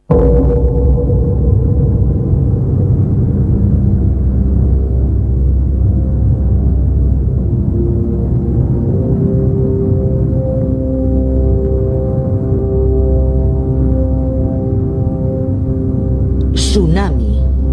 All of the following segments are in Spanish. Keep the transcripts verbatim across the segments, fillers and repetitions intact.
Tsunami.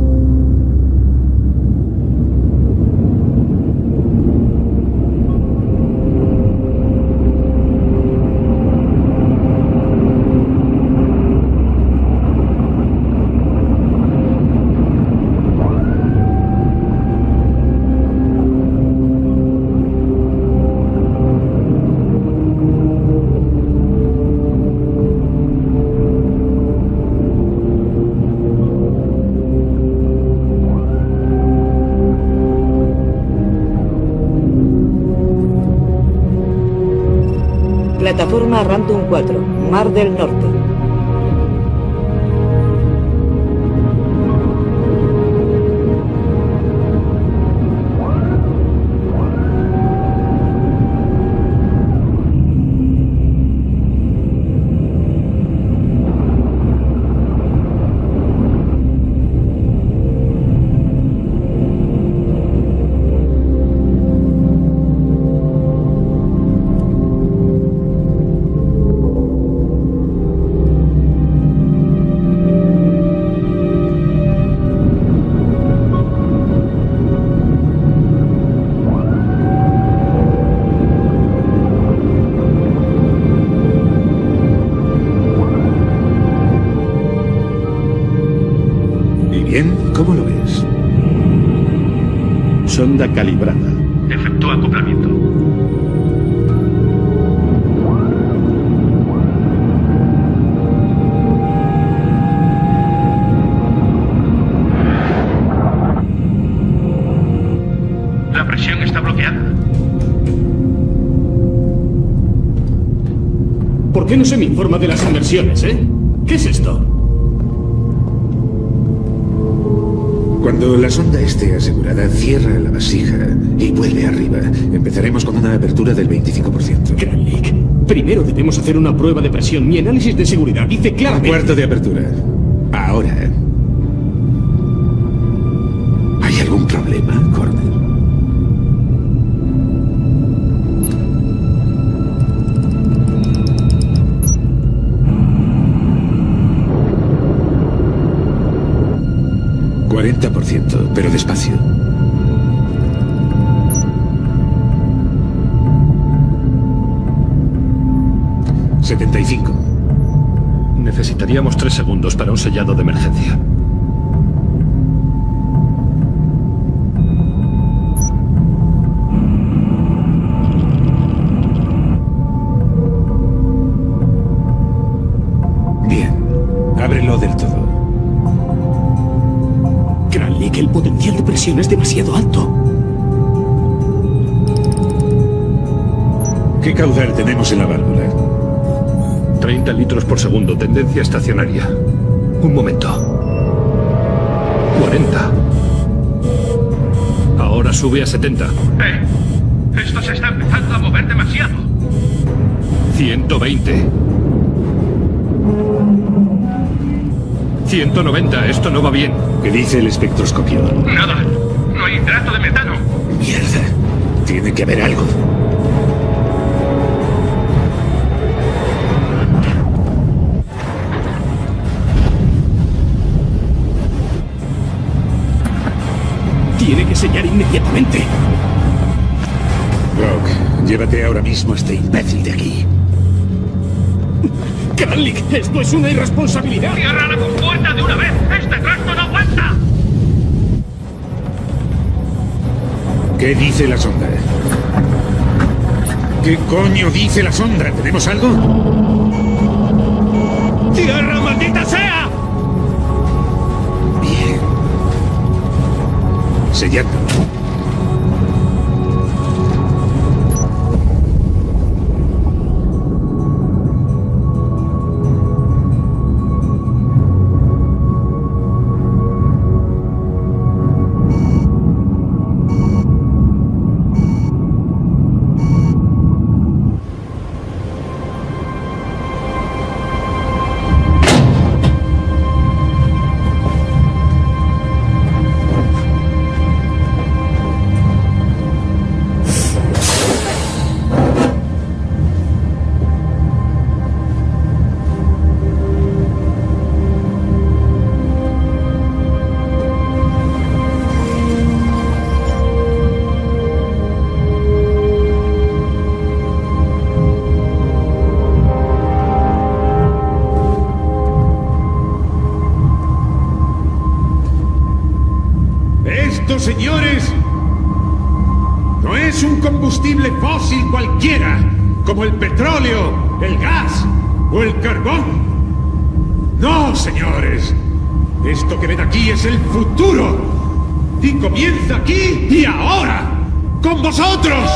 Plataforma Random cuatro, Mar del Norte. ¿Cómo lo ves? Sonda calibrada. Efectúa acoplamiento. La presión está bloqueada. ¿Por qué no se me informa de las inversiones, eh? ¿Qué es esto? Cuando la sonda esté asegurada, cierra la vasija y vuelve arriba. Empezaremos con una apertura del veinticinco por ciento. Kranlik, primero debemos hacer una prueba de presión. Mi análisis de seguridad dice claramente... Un cuarto de apertura. Ahora. ¿Hay algún problema, Corner? cuarenta por ciento, pero despacio. setenta y cinco. Necesitaríamos tres segundos para un sellado de emergencia. Bien. Ábrelo del todo. Kranlik, el potencial de presión es demasiado alto. ¿Qué caudal tenemos en la válvula? treinta litros por segundo, tendencia estacionaria. Un momento. cuarenta. Ahora sube a setenta. ¡Eh! Esto se está empezando a mover demasiado. ciento veinte. ciento noventa. Esto no va bien. ¿Qué dice el espectroscopio? Nada. No hay hidrato de metano. Mierda. Tiene que haber algo. Tiene que sellar inmediatamente. Rock, llévate ahora mismo a este imbécil de aquí. Kranlik, esto es una irresponsabilidad. ¡Cierra la compuerta de una vez! ¡Este trasto no aguanta! ¿Qué dice la sonda? ¿Qué coño dice la sonda? ¿Tenemos algo? ¡Tierra, maldita sea! Bien. Sellando. señores, no es un combustible fósil cualquiera, como el petróleo, el gas o el carbón. No, señores. Esto que ven aquí es el futuro. Y comienza aquí y ahora. ¡Con vosotros!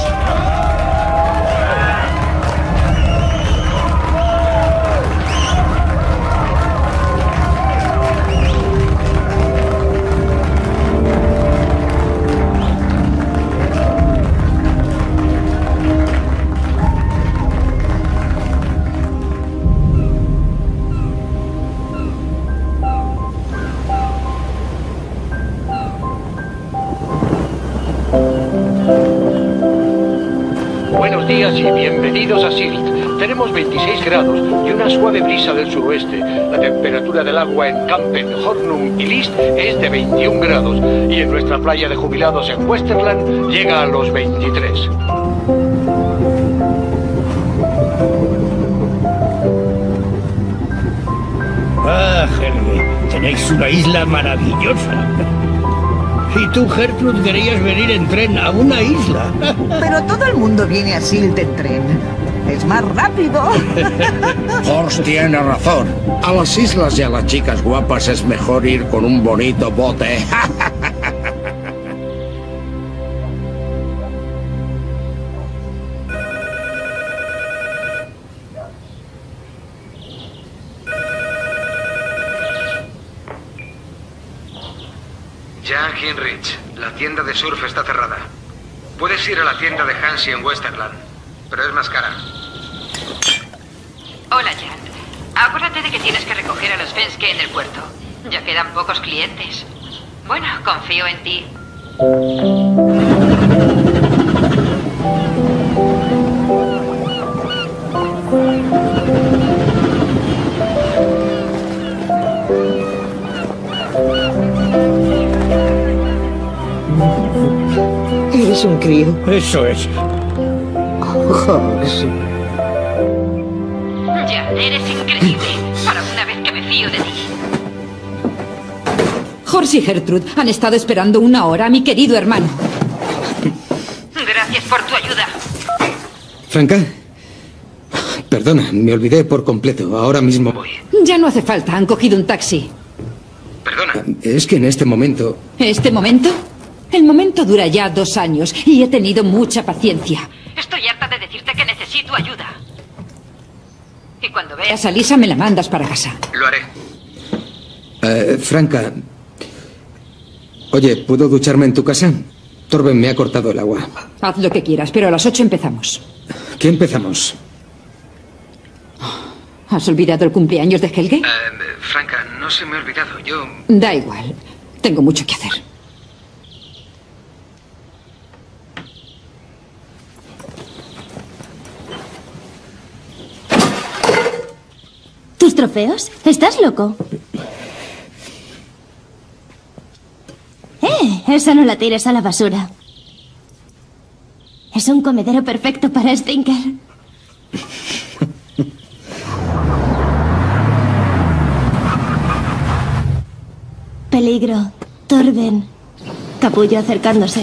Buenos días y bienvenidos a Silt. Tenemos veintiséis grados y una suave brisa del suroeste. La temperatura del agua en Campen, Hornum y List es de veintiún grados y en nuestra playa de jubilados en Westerland llega a los veintitrés. Ah, Helge, tenéis una isla maravillosa. Y tú, Gertrude, querías venir en tren a una isla. Pero todo el mundo viene a Silt en tren. Es más rápido. Horst tiene razón. A las islas y a las chicas guapas es mejor ir con un bonito bote. Jan Hinrich, la tienda de surf está cerrada. Puedes ir a la tienda de Hansi en Westerland, pero es más cara. Hola, Jan. Acuérdate de que tienes que recoger a los Fenske en el puerto. Ya quedan pocos clientes. Bueno, confío en ti. Eres un crío. Eso es. Horst. Jan, eres increíble. Para una vez que me fío de ti. Horst y Gertrude han estado esperando una hora a mi querido hermano. Gracias por tu ayuda. Franca, perdona, me olvidé por completo. Ahora mismo voy. Ya no hace falta, han cogido un taxi. Perdona. Es que en este momento... ¿Este momento? El momento dura ya dos años y he tenido mucha paciencia. Estoy harta de decirte que necesito ayuda. Y cuando veas A Lisa me la mandas para casa. Lo haré. Eh, Franca... Oye, ¿puedo ducharme en tu casa? Torben me ha cortado el agua. Haz lo que quieras, pero a las ocho empezamos. ¿Qué empezamos? ¿Has olvidado el cumpleaños de Helge? Uh, Franca, no se me ha olvidado. Yo... Da igual. Tengo mucho que hacer. ¿Tus trofeos? ¿Estás loco? ¡Eh! Esa no la tires a la basura. Es un comedero perfecto para Stinker. Peligro. Torben. Capullo acercándose.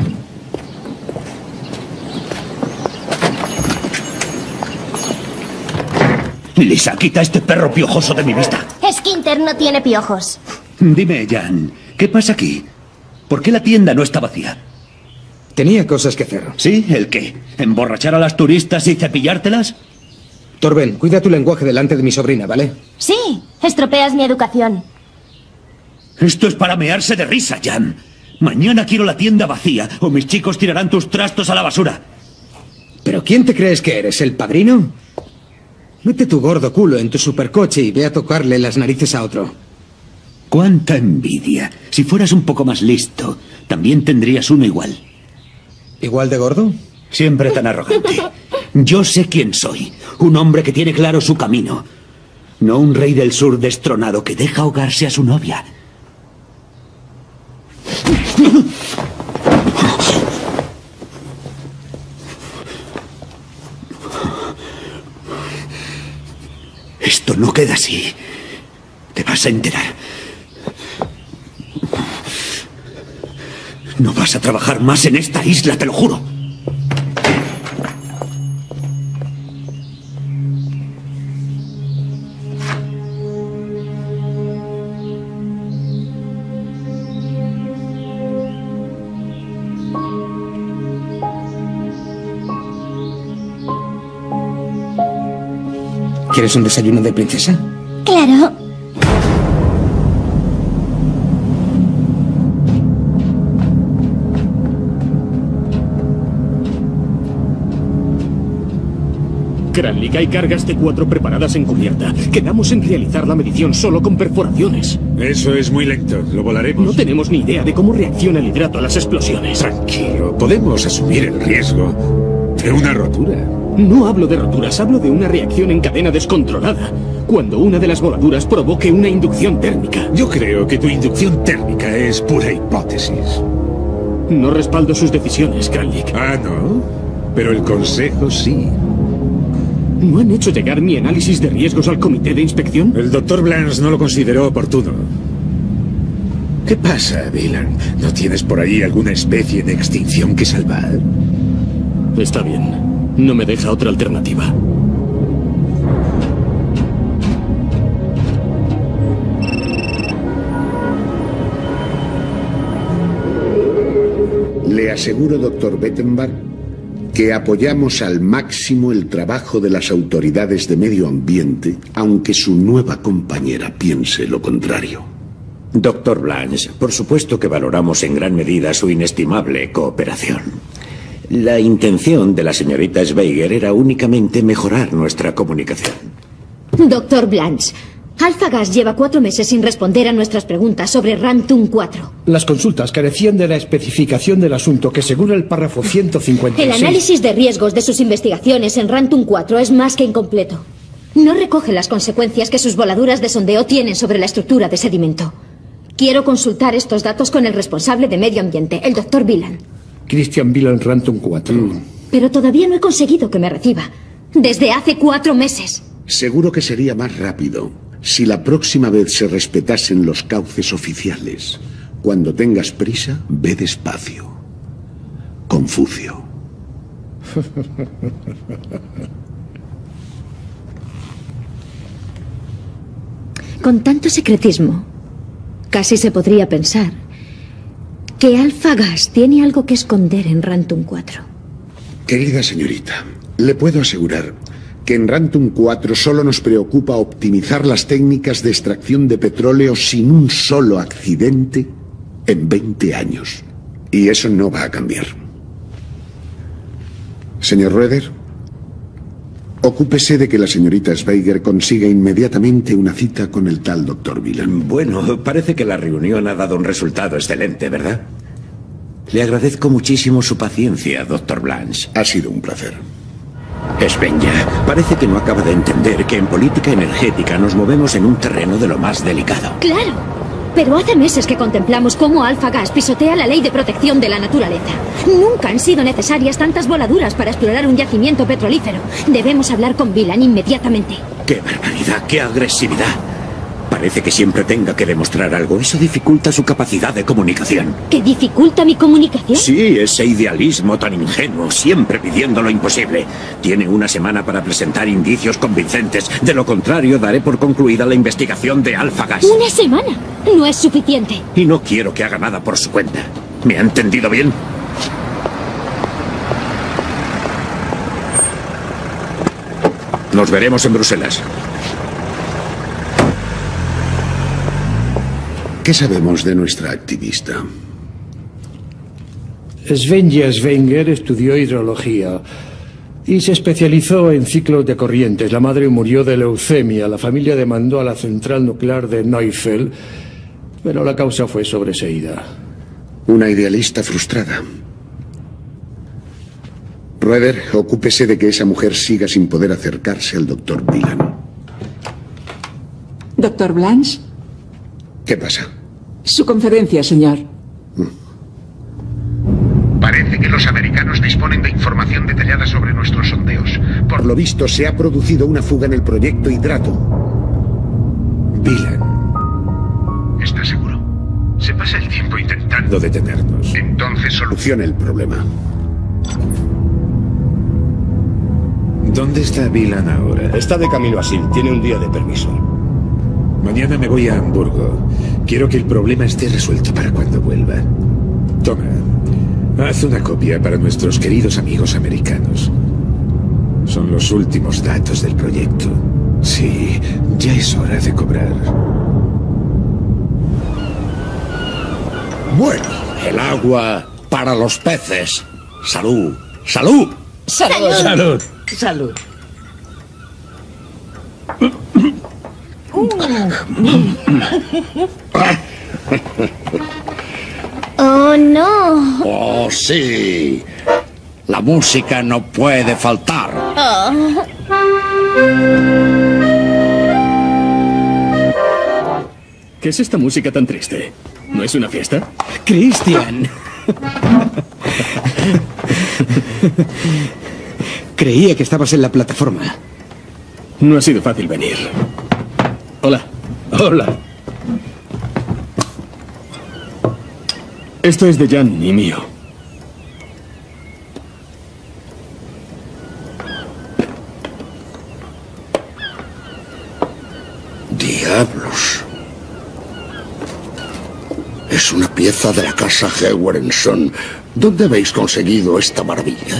Lisa, quita este perro piojoso de mi vista. Skinter no tiene piojos. Dime, Jan, ¿qué pasa aquí? ¿Por qué la tienda no está vacía? Tenía cosas que hacer. ¿Sí? ¿El qué? ¿Emborrachar a las turistas y cepillártelas? Torben, cuida tu lenguaje delante de mi sobrina, ¿vale? Sí, estropeas mi educación. Esto es para mearse de risa, Jan. Mañana quiero la tienda vacía o mis chicos tirarán tus trastos a la basura. ¿Pero quién te crees que eres, el padrino? Mete tu gordo culo en tu supercoche y ve a tocarle las narices a otro. ¡Cuánta envidia! Si fueras un poco más listo, también tendrías uno igual. ¿Igual de gordo? Siempre tan arrogante. Yo sé quién soy. Un hombre que tiene claro su camino. No un rey del sur destronado que deja ahogarse a su novia. Esto no queda así. Te vas a enterar. No vas a trabajar más en esta isla, te lo juro. ¿Quieres un desayuno de princesa? Claro. Cranley, hay cargas T cuatro preparadas en cubierta. Quedamos en realizar la medición solo con perforaciones. Eso es muy lento. Lo volaremos. No tenemos ni idea de cómo reacciona el hidrato a las explosiones. Tranquilo. Podemos asumir el riesgo de una rotura. No hablo de roturas, hablo de una reacción en cadena descontrolada. Cuando una de las voladuras provoque una inducción térmica. Yo creo que tu inducción térmica es pura hipótesis. No respaldo sus decisiones, Cranley. Ah, ¿no? Pero el consejo sí. ¿No han hecho llegar mi análisis de riesgos al comité de inspección? El doctor Blanche no lo consideró oportuno. ¿Qué pasa, Wieland? ¿No tienes por ahí alguna especie de extinción que salvar? Está bien. No me deja otra alternativa. Le aseguro, doctor Bettenbach, que apoyamos al máximo el trabajo de las autoridades de medio ambiente, aunque su nueva compañera piense lo contrario. Doctor Blanche, por supuesto que valoramos en gran medida su inestimable cooperación. La intención de la señorita Schweiger era únicamente mejorar nuestra comunicación. Doctor Blanche, Alpha Gas lleva cuatro meses sin responder a nuestras preguntas sobre Rantum cuatro. Las consultas carecían de la especificación del asunto que, según el párrafo ciento cincuenta y seis... El análisis de riesgos de sus investigaciones en Rantum cuatro es más que incompleto. No recoge las consecuencias que sus voladuras de sondeo tienen sobre la estructura de sedimento. Quiero consultar estos datos con el responsable de medio ambiente, el doctor Wieland. Christian Wieland, Rantum cuatro. Mm. Pero todavía no he conseguido que me reciba. Desde hace cuatro meses. Seguro que sería más rápido si la próxima vez se respetasen los cauces oficiales. Cuando tengas prisa, ve despacio. Confucio. Con tanto secretismo, casi se podría pensar que Alpha Gas tiene algo que esconder en Rantum cuatro. Querida señorita, le puedo asegurar que en Rantum cuatro solo nos preocupa optimizar las técnicas de extracción de petróleo sin un solo accidente en veinte años. Y eso no va a cambiar. Señor Roeder, ocúpese de que la señorita Schweiger consiga inmediatamente una cita con el tal doctor Wieland. Bueno, parece que la reunión ha dado un resultado excelente, ¿verdad? Le agradezco muchísimo su paciencia, doctor Blanche. Ha sido un placer. Svenja, parece que no acaba de entender que en política energética nos movemos en un terreno de lo más delicado. ¡Claro! Pero hace meses que contemplamos cómo Alpha Gas pisotea la ley de protección de la naturaleza. Nunca han sido necesarias tantas voladuras para explorar un yacimiento petrolífero. Debemos hablar con Wieland inmediatamente. ¡Qué barbaridad! ¡Qué agresividad! Parece que siempre tenga que demostrar algo. Eso dificulta su capacidad de comunicación. ¿Que dificulta mi comunicación? Sí, ese idealismo tan ingenuo, siempre pidiendo lo imposible. Tiene una semana para presentar indicios convincentes. De lo contrario, daré por concluida la investigación de Alpha Gas. ¿Una semana? No es suficiente. Y no quiero que haga nada por su cuenta. ¿Me ha entendido bien? Nos veremos en Bruselas. ¿Qué sabemos de nuestra activista? Svenja Schweiger estudió hidrología y se especializó en ciclos de corrientes. La madre murió de leucemia. La familia demandó a la central nuclear de Neufeld, pero la causa fue sobreseída. Una idealista frustrada. Roeder, ocúpese de que esa mujer siga sin poder acercarse al doctor Wieland. Doctor Blanche. ¿Qué pasa? Su conferencia, señor. Parece que los americanos disponen de información detallada sobre nuestros sondeos. Por lo visto, se ha producido una fuga en el proyecto Hidrato. Wieland. ¿Está seguro? Se pasa el tiempo intentando intentando detenernos. Entonces solucione el problema. ¿Dónde está Vilan ahora? Está de camino a Sil. Tiene un día de permiso. Mañana me voy a Hamburgo. Quiero que el problema esté resuelto para cuando vuelva. Toma, haz una copia para nuestros queridos amigos americanos. Son los últimos datos del proyecto. Sí, ya es hora de cobrar. Bueno, el agua para los peces. Salud. ¡Salud! Salud. Salud. Salud. Oh, no. Oh, sí. La música no puede faltar. Oh. ¿Qué es esta música tan triste? ¿No es una fiesta? Christian. Creía que estabas en la plataforma. No ha sido fácil venir. Hola. Hola. Esto es de Jan y mío. Diablos. Es una pieza de la casa Hewerenson. ¿Dónde habéis conseguido esta maravilla?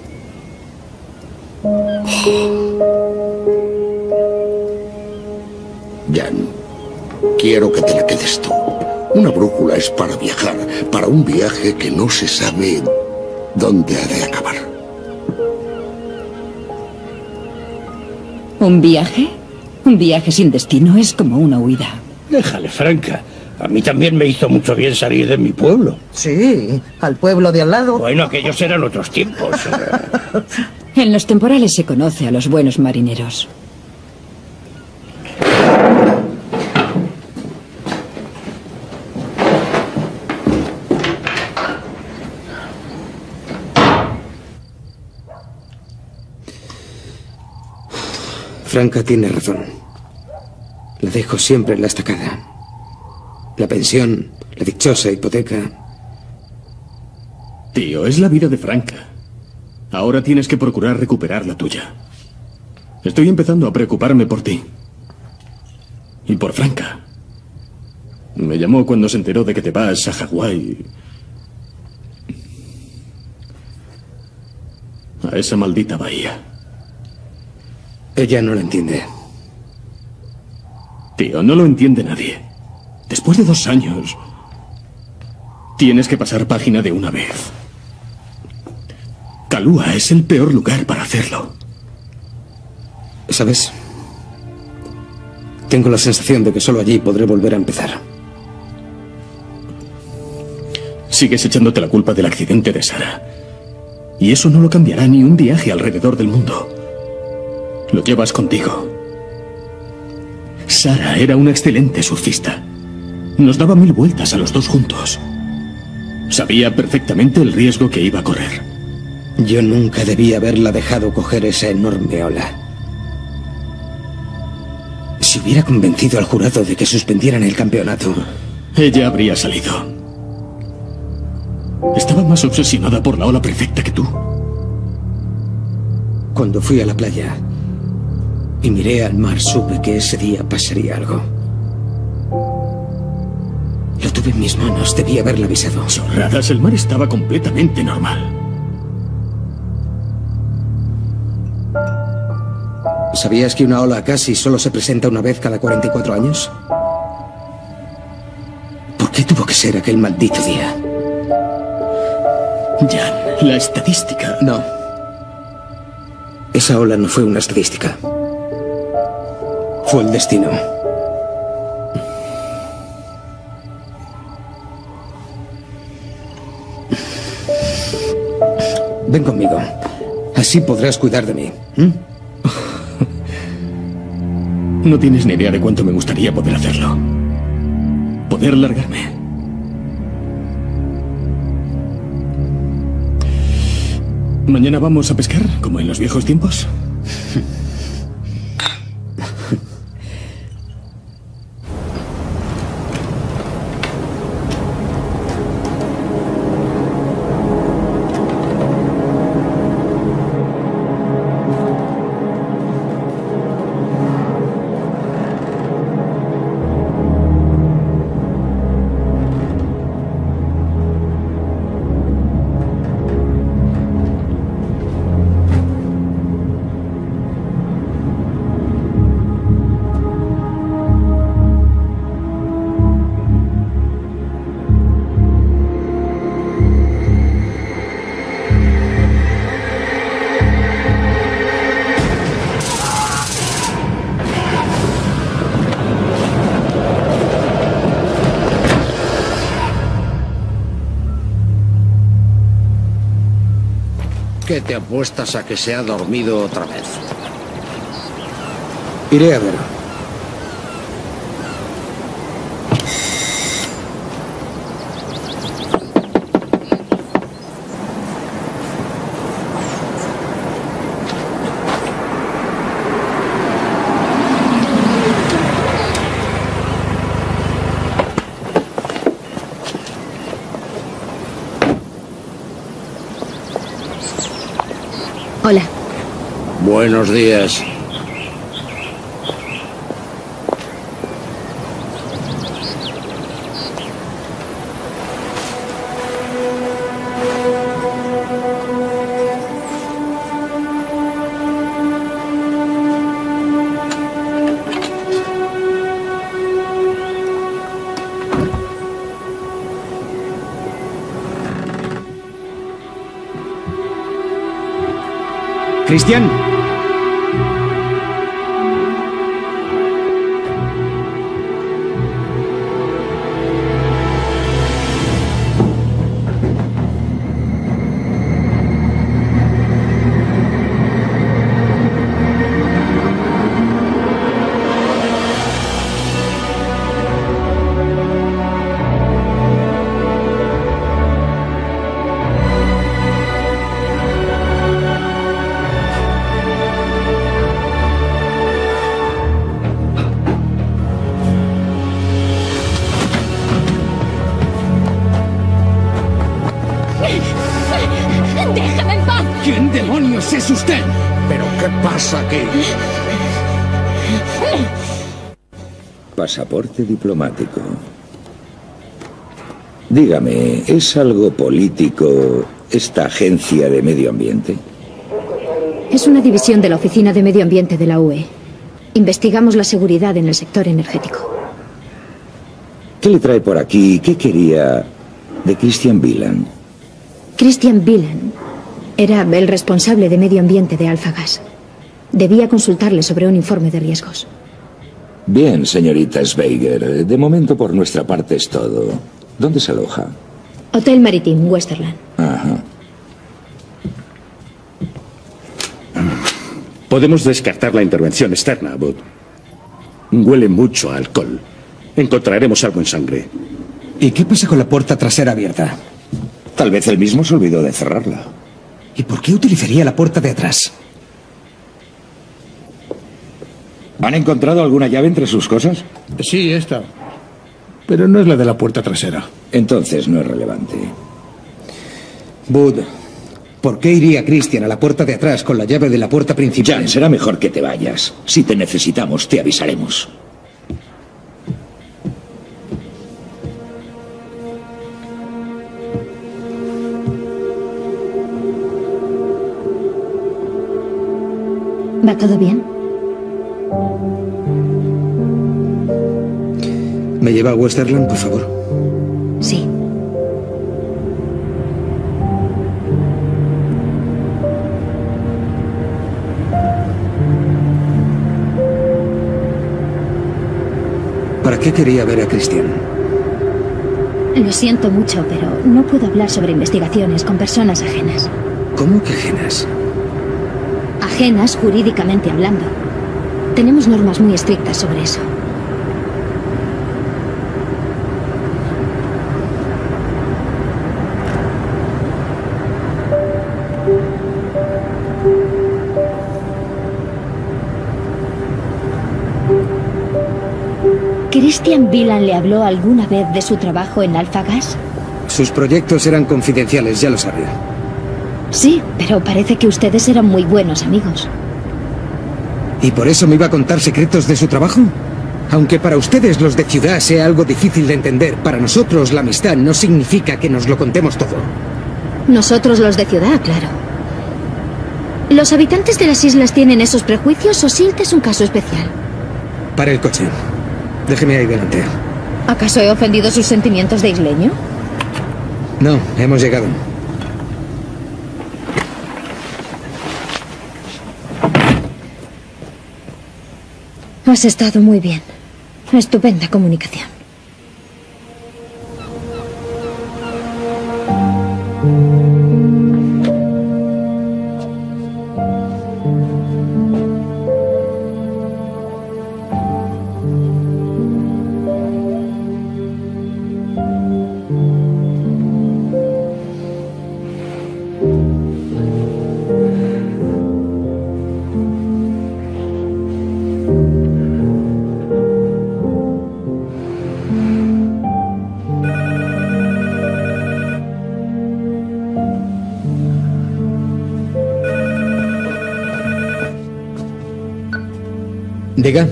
Jan, quiero que te la quedes tú. Una brújula es para viajar, para un viaje que no se sabe dónde ha de acabar. ¿Un viaje? Un viaje sin destino es como una huida. Déjale, Franca. A mí también me hizo mucho bien salir de mi pueblo. Sí, al pueblo de al lado. Bueno, aquellos eran otros tiempos. En los temporales se conoce a los buenos marineros. Franca tiene razón. La dejo siempre en la estacada. La pensión, la dichosa hipoteca. Tío, es la vida de Franca. Ahora tienes que procurar recuperar la tuya. Estoy empezando a preocuparme por ti. Y por Franca. Me llamó cuando se enteró de que te vas a Hawái. A esa maldita bahía. Ella no lo entiende. Tío, no lo entiende nadie. Después de dos años, tienes que pasar página de una vez. Kalua es el peor lugar para hacerlo. ¿Sabes? Tengo la sensación de que solo allí podré volver a empezar. Sigues echándote la culpa del accidente de Sara. Y eso no lo cambiará ni un viaje alrededor del mundo. Lo llevas contigo. Sara era una excelente surfista. Nos daba mil vueltas a los dos juntos. Sabía perfectamente el riesgo que iba a correr. Yo nunca debía haberla dejado coger esa enorme ola. Si hubiera convencido al jurado de que suspendieran el campeonato... Ella habría salido. Estaba más obsesionada por la ola perfecta que tú. Cuando fui a la playa y miré al mar, supe que ese día pasaría algo. Lo tuve en mis manos, debí haberla avisado. Chorradas, el mar estaba completamente normal. ¿Sabías que una ola casi solo se presenta una vez cada cuarenta y cuatro años? ¿Por qué tuvo que ser aquel maldito día? Jan, la estadística... No. Esa ola no fue una estadística. Fue el destino. Ven conmigo. Así podrás cuidar de mí. ¿Mm? No tienes ni idea de cuánto me gustaría poder hacerlo. Poder largarme. ¿Mañana vamos a pescar, como en los viejos tiempos? ¿Qué te apuestas a que se ha dormido otra vez? Iré a ver. Hola. Buenos días. Cristian. ¡Déjame en paz! ¿Quién demonios es usted? ¿Pero qué pasa aquí? Pasaporte diplomático. Dígame, ¿es algo político esta agencia de medio ambiente? Es una división de la Oficina de Medio Ambiente de la U E. Investigamos la seguridad en el sector energético. ¿Qué le trae por aquí? ¿Qué quería de Christian Wieland? Christian Wieland era el responsable de medio ambiente de AlphaGas. Debía consultarle sobre un informe de riesgos. Bien, señorita Schweiger. De momento por nuestra parte es todo. ¿Dónde se aloja? Hotel Maritim, Westerland. Ajá. Podemos descartar la intervención externa, Bud. Huele mucho a alcohol. Encontraremos algo en sangre. ¿Y qué pasa con la puerta trasera abierta? Tal vez él mismo se olvidó de cerrarla. ¿Y por qué utilizaría la puerta de atrás? ¿Han encontrado alguna llave entre sus cosas? Sí, esta. Pero no es la de la puerta trasera. Entonces no es relevante. Bud, ¿por qué iría Christian a la puerta de atrás con la llave de la puerta principal? Jan, será mejor que te vayas. Si te necesitamos, te avisaremos. ¿Va todo bien? ¿Me lleva a Westerland, por favor? Sí. ¿Para qué quería ver a Christian? Lo siento mucho, pero no puedo hablar sobre investigaciones con personas ajenas. ¿Cómo que ajenas? Ajenas jurídicamente hablando. Tenemos normas muy estrictas sobre eso. ¿Christian Wieland le habló alguna vez de su trabajo en AlphaGas? Sus proyectos eran confidenciales, ya lo sabía. Sí, pero parece que ustedes eran muy buenos amigos. ¿Y por eso me iba a contar secretos de su trabajo? Aunque para ustedes los de ciudad sea algo difícil de entender, para nosotros la amistad no significa que nos lo contemos todo. Nosotros los de ciudad, claro. ¿Los habitantes de las islas tienen esos prejuicios o Silt es un caso especial? Para el coche. Déjeme ahí delante. ¿Acaso he ofendido sus sentimientos de isleño? No, hemos llegado. Has estado muy bien. Estupenda comunicación. Diga.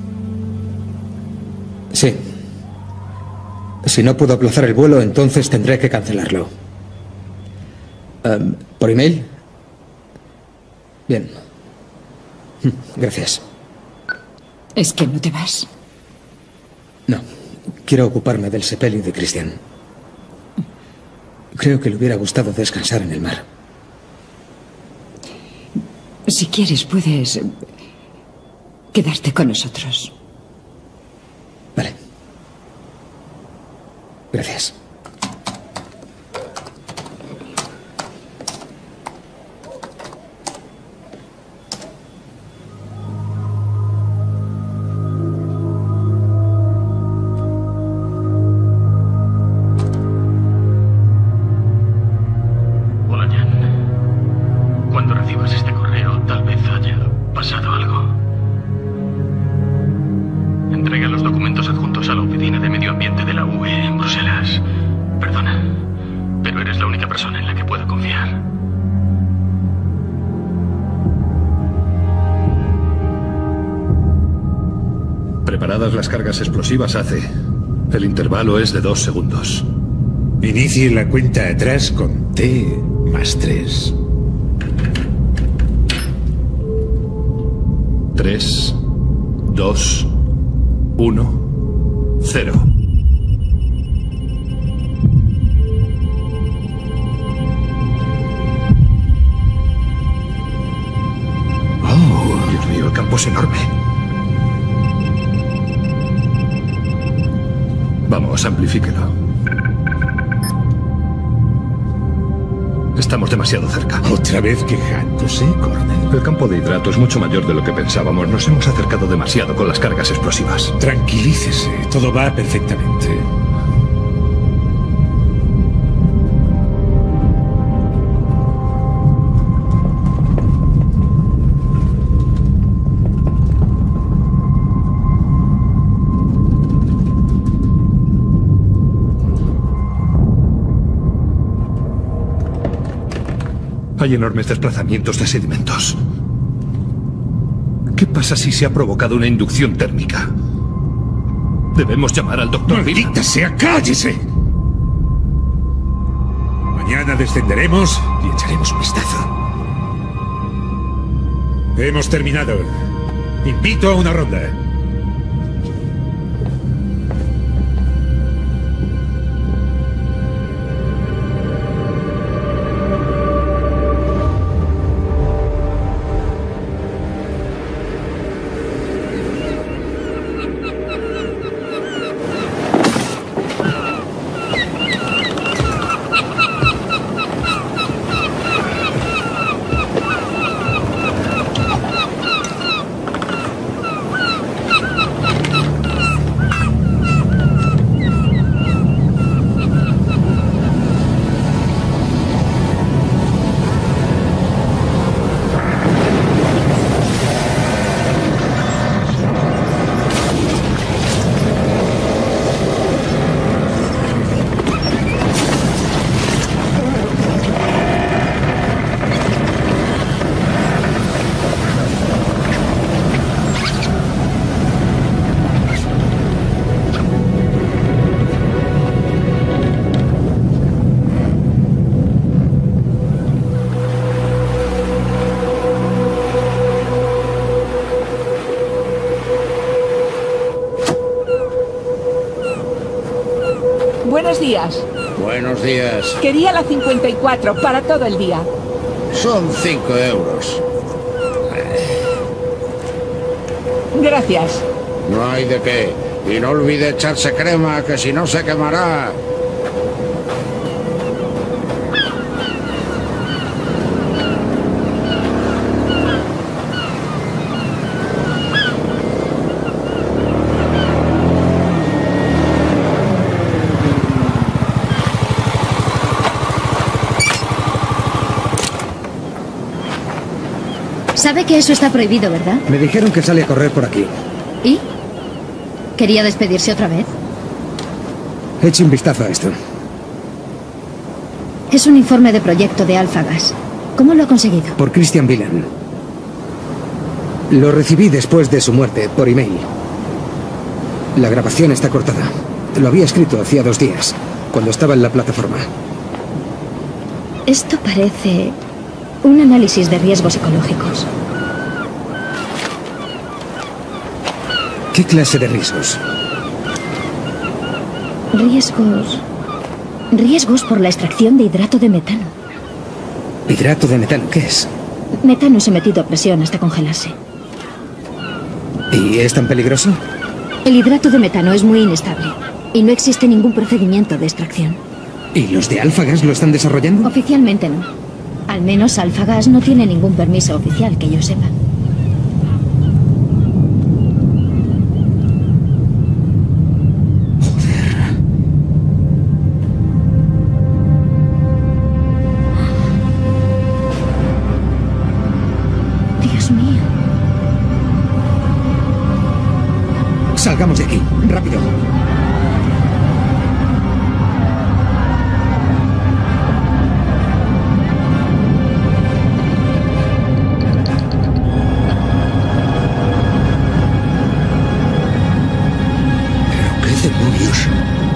Sí. Si no puedo aplazar el vuelo, entonces tendré que cancelarlo. Um, ¿Por email? Bien. Gracias. ¿Es que no te vas? No. Quiero ocuparme del sepelio de Christian. Creo que le hubiera gustado descansar en el mar. Si quieres, puedes quedarte con nosotros. Vale. Gracias. Hola, Jan. Cuando recibas este correo, tal vez haya pasado algo. Entrega los documentos adjuntos a la Oficina de Medio Ambiente de la U E en Bruselas. Perdona, pero eres la única persona en la que puedo confiar. Preparadas las cargas explosivas, hace. El intervalo es de dos segundos. Inicie la cuenta atrás con T más tres. Tres, dos, uno, cero. Oh, Dios mío, el campo es enorme. Vamos, amplifíquelo. Estamos demasiado cerca. ¿Otra vez quejándose, Cornell? El campo de hidrato es mucho mayor de lo que pensábamos. Nos hemos acercado demasiado con las cargas explosivas. Tranquilícese, todo va perfectamente. Hay enormes desplazamientos de sedimentos. ¿Qué pasa si se ha provocado una inducción térmica? Debemos llamar al doctor Whelan. ¡Maldita sea, cállese! Mañana descenderemos y echaremos un vistazo. Hemos terminado. Invito a una ronda. Buenos días. Buenos días. Quería la cincuenta y cuatro para todo el día. Son cinco euros. Gracias. No hay de qué. Y no olvide echarse crema, que si no se quemará. Sabe que eso está prohibido, ¿verdad? Me dijeron que sale a correr por aquí. ¿Y? ¿Quería despedirse otra vez? Eche un vistazo a esto. Es un informe de proyecto de Alpha Gas. ¿Cómo lo ha conseguido? Por Christian Whelan. Lo recibí después de su muerte, por email. La grabación está cortada. Lo había escrito hacía dos días, cuando estaba en la plataforma. Esto parece un análisis de riesgos ecológicos. ¿Qué clase de riesgos? Riesgos... Riesgos por la extracción de hidrato de metano. ¿Hidrato de metano? ¿Qué es? Metano sometido a presión hasta congelarse. ¿Y es tan peligroso? El hidrato de metano es muy inestable y no existe ningún procedimiento de extracción. ¿Y los de Alfagas lo están desarrollando? Oficialmente no. Al menos Alfagas no tiene ningún permiso oficial que yo sepa. Salgamos de aquí, rápido. ¿Pero qué demonios?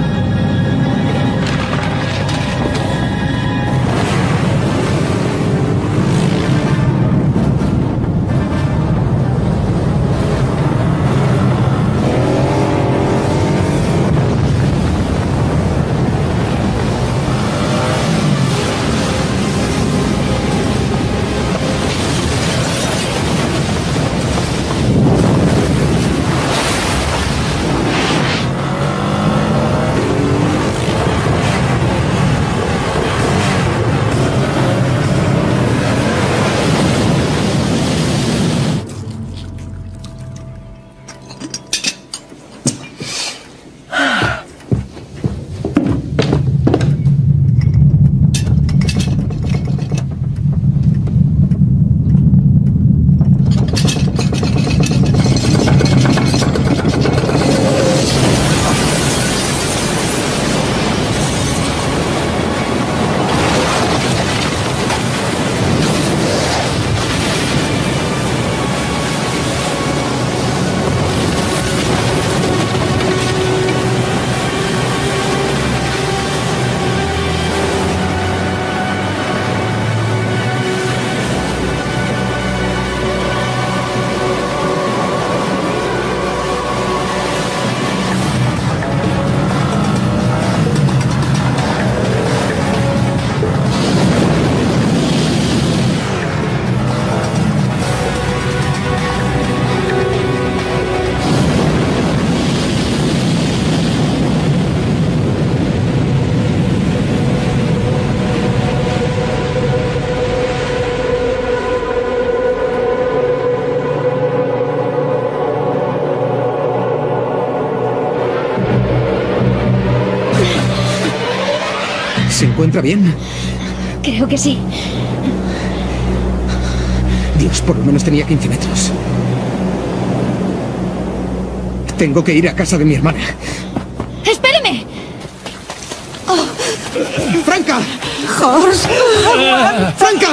¿Se encuentra bien? Creo que sí. Dios, por lo menos tenía quince metros. Tengo que ir a casa de mi hermana. ¡Espéreme! Oh. ¡Franca! ¡Horst! ¡Franca!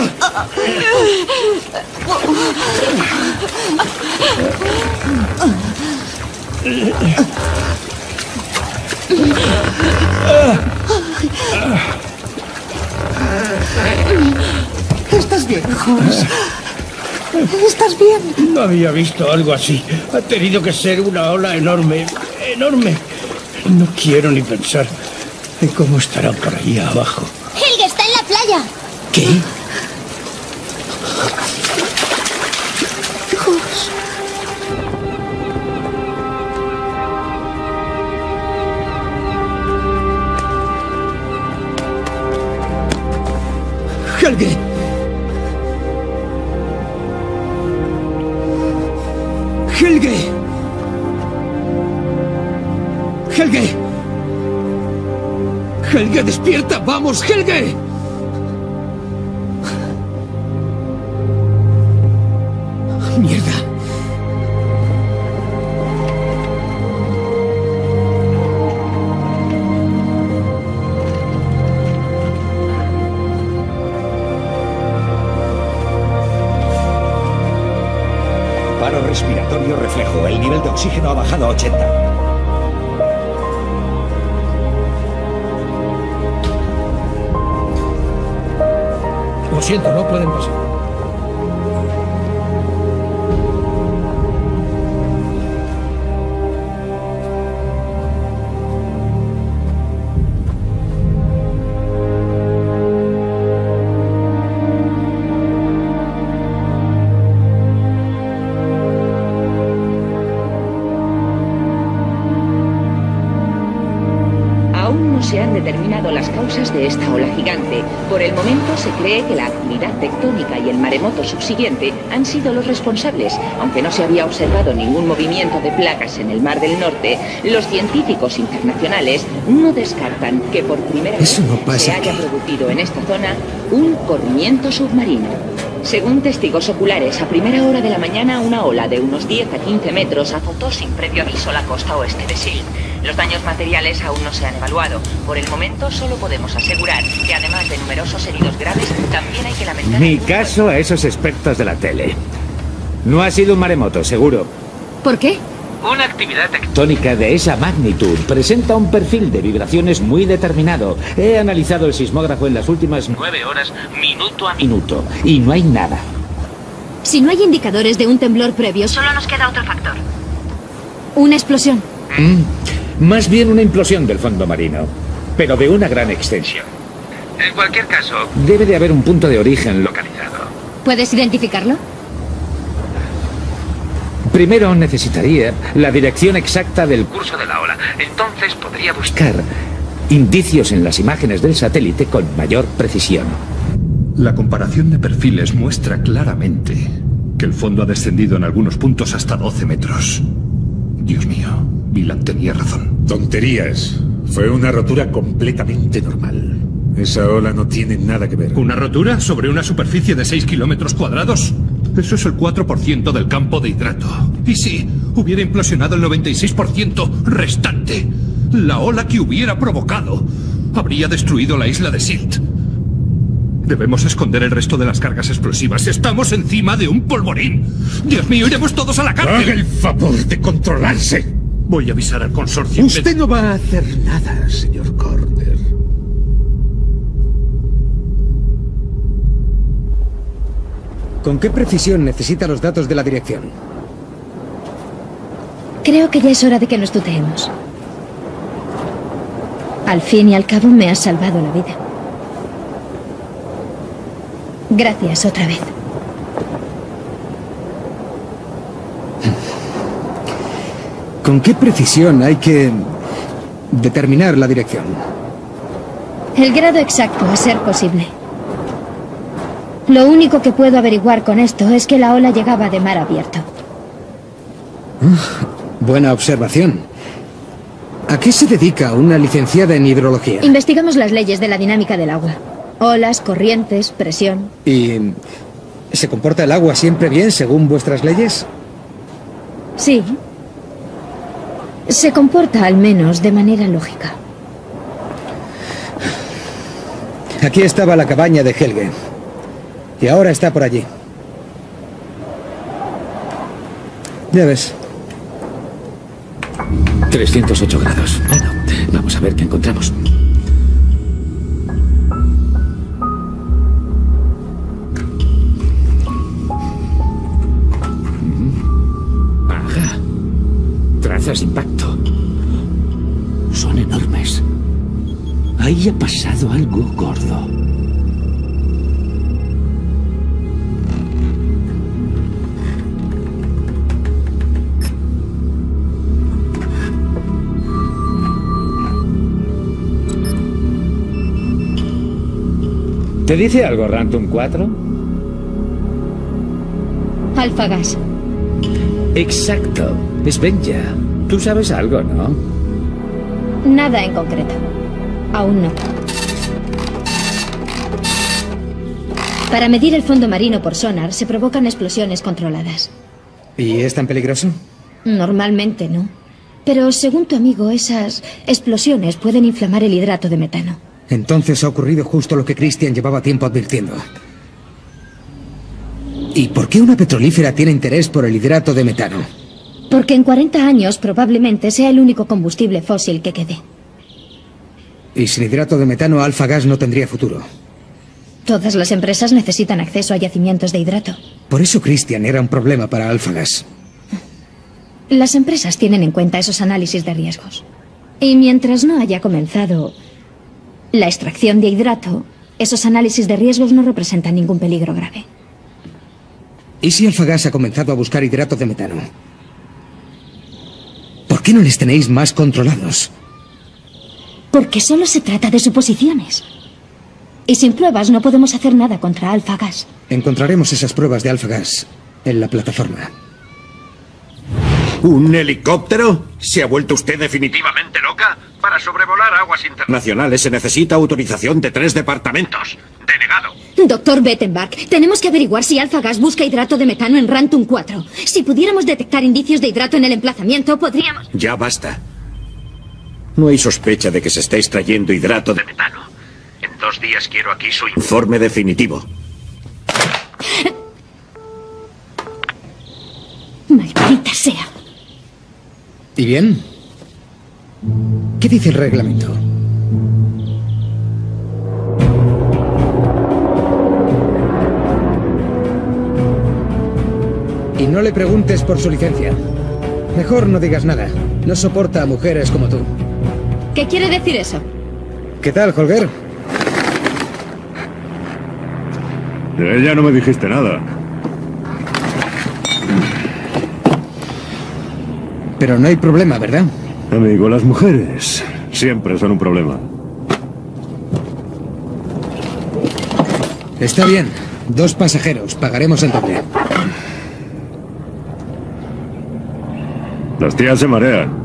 ¿Estás bien, Horst? ¿Estás bien? No había visto algo así. Ha tenido que ser una ola enorme, enorme. No quiero ni pensar en cómo estará por ahí abajo. Helge está en la playa. ¿Qué? Horst. ¡Helge! ¡Helge! ¡Helge! ¡Helge, despierta! ¡Vamos, Helge! ¡Mierda! Para respiratorio reflejo. El nivel de oxígeno ha bajado a ochenta. Lo siento, no pueden pasar. Se han determinado las causas de esta ola gigante. Por el momento se cree que la actividad tectónica y el maremoto subsiguiente han sido los responsables. Aunque no se había observado ningún movimiento de placas en el Mar del Norte, los científicos internacionales no descartan que por primera vez no se haya producido en esta zona un corrimiento submarino. Según testigos oculares, a primera hora de la mañana una ola de unos diez a quince metros azotó sin previo aviso la costa oeste de Silt. Los daños materiales aún no se han evaluado. Por el momento solo podemos asegurar que además de numerosos heridos graves, también hay que lamentar... Ni caso a esos expertos de la tele. No ha sido un maremoto, seguro. ¿Por qué? Una actividad Tectónica de esa magnitud presenta un perfil de vibraciones muy determinado. He analizado el sismógrafo en las últimas nueve horas, minuto a minuto, y no hay nada. Si no hay indicadores de un temblor previo, Solo nos queda otro factor. una explosión. Mm, más bien una implosión del fondo marino, pero de una gran extensión. En cualquier caso, Debe de haber un punto de origen localizado. ¿Puedes identificarlo? Primero necesitaría la dirección exacta del curso de la ola. Entonces podría buscar buscar indicios en las imágenes del satélite con mayor precisión. La comparación de perfiles muestra claramente que el fondo ha descendido en algunos puntos hasta doce metros. Dios mío, Wieland tenía razón. Tonterías. Fue una rotura completamente normal. Esa ola no tiene nada que ver. ¿Una rotura sobre una superficie de seis kilómetros cuadrados? Eso es el cuatro por ciento del campo de hidrato. Y si hubiera implosionado el noventa y seis por ciento restante, la ola que hubiera provocado habría destruido la isla de Silt. Debemos esconder el resto de las cargas explosivas. Estamos encima de un polvorín. Dios mío, iremos todos a la cárcel. Haga el favor de controlarse. Voy a avisar al consorcio. Usted no va a hacer nada, señor Corder. ¿Con qué precisión necesita los datos de la dirección? Creo que ya es hora de que nos tuteemos. Al fin y al cabo me has salvado la vida. Gracias otra vez. ¿Con qué precisión hay que determinar la dirección? El grado exacto, a ser posible. Lo único que puedo averiguar con esto es que la ola llegaba de mar abierto. Buena observación. ¿A qué se dedica una licenciada en hidrología? Investigamos las leyes de la dinámica del agua. Olas, corrientes, presión. ¿Y se comporta el agua siempre bien según vuestras leyes? Sí. Se comporta al menos de manera lógica. Aquí estaba la cabaña de Helge. Y ahora está por allí. Ya ves. trescientos ocho grados. Bueno, vamos a ver qué encontramos. Ajá. Trazas de impacto. Son enormes. Ahí ha pasado algo gordo. ¿Te dice algo Rantum cuatro? Alfagas. Exacto. Es Benja. Tú sabes algo, ¿no? Nada en concreto. Aún no. Para medir el fondo marino por sonar se provocan explosiones controladas. ¿Y es tan peligroso? Normalmente no. Pero según tu amigo, esas explosiones pueden inflamar el hidrato de metano. Entonces ha ocurrido justo lo que Christian llevaba tiempo advirtiendo. ¿Y por qué una petrolífera tiene interés por el hidrato de metano? Porque en cuarenta años probablemente sea el único combustible fósil que quede. Y sin hidrato de metano, Alfa Gas no tendría futuro. Todas las empresas necesitan acceso a yacimientos de hidrato. Por eso Christian era un problema para Alfa Gas. Las empresas tienen en cuenta esos análisis de riesgos. Y mientras no haya comenzado la extracción de hidrato, esos análisis de riesgos no representan ningún peligro grave. ¿Y si Alfa Gas ha comenzado a buscar hidrato de metano? ¿Por qué no les tenéis más controlados? Porque solo se trata de suposiciones. Y sin pruebas no podemos hacer nada contra Alfa Gas. Encontraremos esas pruebas de Alfa Gas en la plataforma. ¿Un helicóptero? ¿Se ha vuelto usted definitivamente loca? Para sobrevolar aguas internacionales se necesita autorización de tres departamentos. Denegado. Doctor Bettenbach, tenemos que averiguar si Alfa Gas busca hidrato de metano en Rantum cuatro. Si pudiéramos detectar indicios de hidrato en el emplazamiento, podríamos... Ya basta. No hay sospecha de que se esté extrayendo hidrato de metano. En dos días quiero aquí su informe definitivo. Maldita sea. ¿Y bien? ¿Qué dice el reglamento? Y no le preguntes por su licencia. Mejor no digas nada. No soporta a mujeres como tú. ¿Qué quiere decir eso? ¿Qué tal, Holger? De ella no me dijiste nada. Pero no hay problema, ¿verdad? Amigo, las mujeres siempre son un problema. Está bien. Dos pasajeros. Pagaremos el doble. Las tías se marean.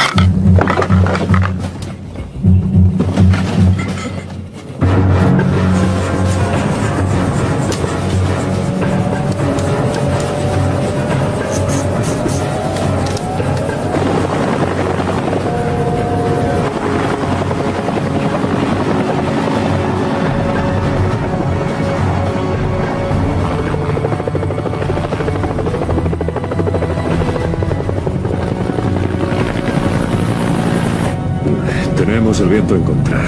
Tenemos el viento en contra.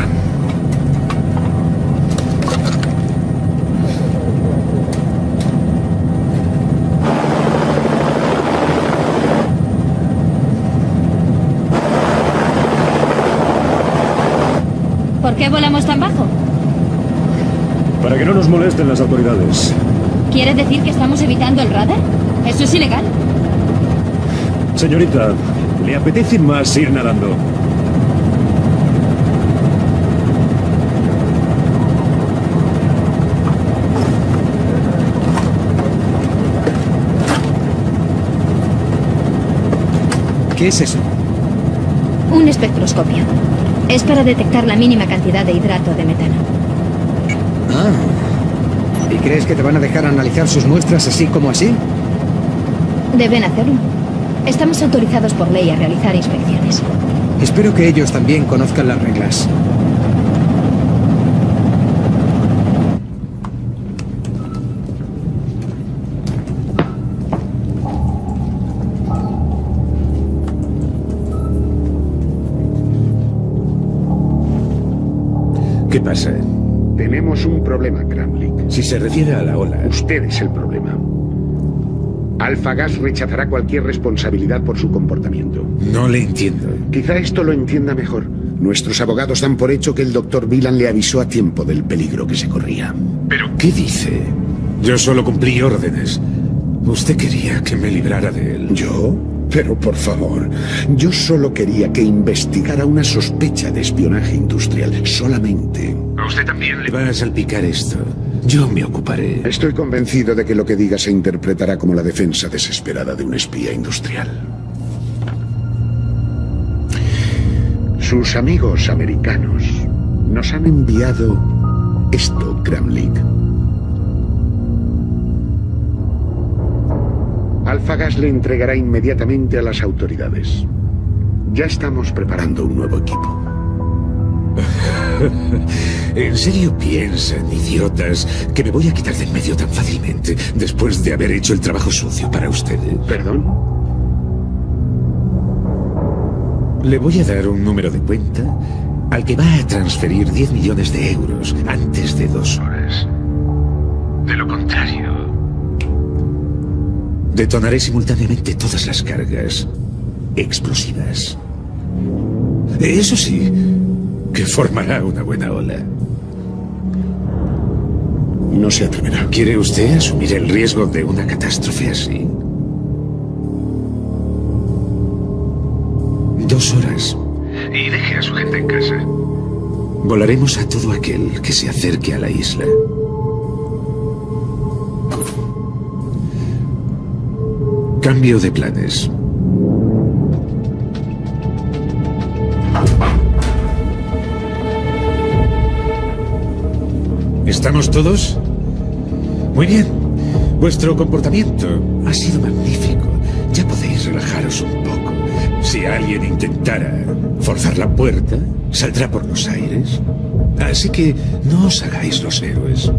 ¿Por qué volamos tan bajo? Para que no nos molesten las autoridades. ¿Quiere decir que estamos evitando el radar? Eso es ilegal. Señorita, ¿le apetece más ir nadando? ¿Qué es eso? Un espectroscopio. Es para detectar la mínima cantidad de hidrato de metano. Ah. ¿Y crees que te van a dejar analizar sus muestras así como así? Deben hacerlo. Estamos autorizados por ley a realizar inspecciones. Espero que ellos también conozcan las reglas. ¿Qué pasa? Tenemos un problema, Kramlik. Si se refiere a la ola... Usted es el problema. Alfa Gas rechazará cualquier responsabilidad por su comportamiento. No le entiendo. Quizá esto lo entienda mejor. Nuestros abogados dan por hecho que el doctor Wieland le avisó a tiempo del peligro que se corría. ¿Pero qué dice? Yo solo cumplí órdenes. Usted quería que me librara de él. ¿Yo? Pero por favor, yo solo quería que investigara una sospecha de espionaje industrial, solamente. ¿A usted también le va a salpicar esto? Yo me ocuparé. Estoy convencido de que lo que diga se interpretará como la defensa desesperada de un espía industrial. Sus amigos americanos nos han enviado esto, Kramlik. Alfa Gas le entregará inmediatamente a las autoridades. Ya estamos preparando un nuevo equipo. ¿En serio piensan, idiotas, que me voy a quitar de en medio tan fácilmente después de haber hecho el trabajo sucio para ustedes? ¿Perdón? Le voy a dar un número de cuenta al que va a transferir diez millones de euros antes de dos horas. De lo contrario, detonaré simultáneamente todas las cargas explosivas. Eso sí, que formará una buena ola. No se atreverá. ¿Quiere usted asumir el riesgo de una catástrofe así? Dos horas. Y deje a su gente en casa. Volaremos a todo aquel que se acerque a la isla. Cambio de planes. ¿Estamos todos? Muy bien. Vuestro comportamiento ha sido magnífico. Ya podéis relajaros un poco. Si alguien intentara forzar la puerta, saldrá por los aires. Así que no os hagáis los héroes.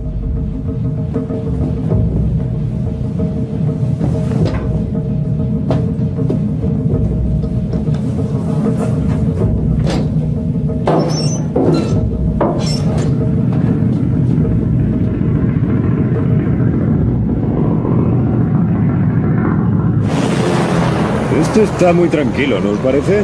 Esto está muy tranquilo, ¿no os parece?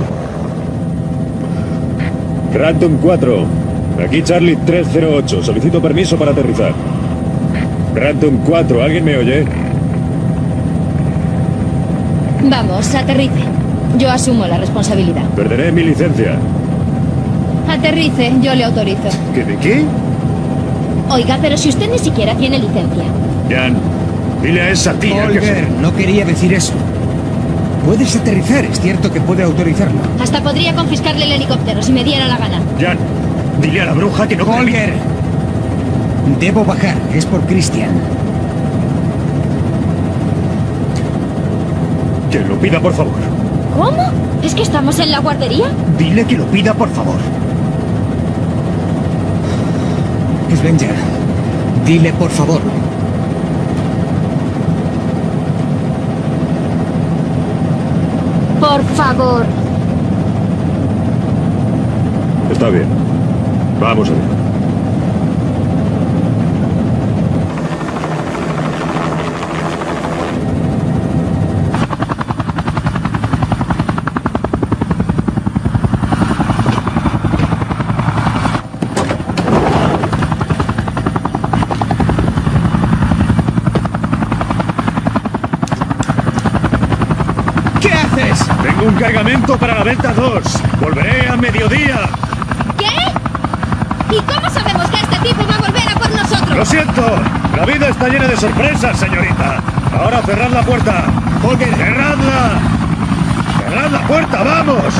Rantum cuatro. Aquí Charlie tres cero ocho. Solicito permiso para aterrizar. Rantum cuatro. ¿Alguien me oye? Vamos, aterrice. Yo asumo la responsabilidad. Perderé mi licencia. Aterrice, yo le autorizo. ¿Qué de qué? Oiga, pero si usted ni siquiera tiene licencia. Jan, dile a esa tía que... Holger, no quería decir eso. Puedes aterrizar, es cierto que puede autorizarlo. Hasta podría confiscarle el helicóptero si me diera la gana. Jan, dile a la bruja que no... Holger, debo bajar, es por Christian. Que lo pida, por favor. ¿Cómo? ¿Es que estamos en la guardería? Dile que lo pida, por favor. Svenja, dile por favor. Por favor. Está bien. Vamos a ver. Tengo un cargamento para la Delta dos. Volveré a mediodía. ¿Qué? ¿Y cómo sabemos que este tipo va a volver a por nosotros? Lo siento. La vida está llena de sorpresas, señorita. Ahora cerrad la puerta. Holger. ¡Cerradla! ¡Cerrad la puerta! ¡Vamos!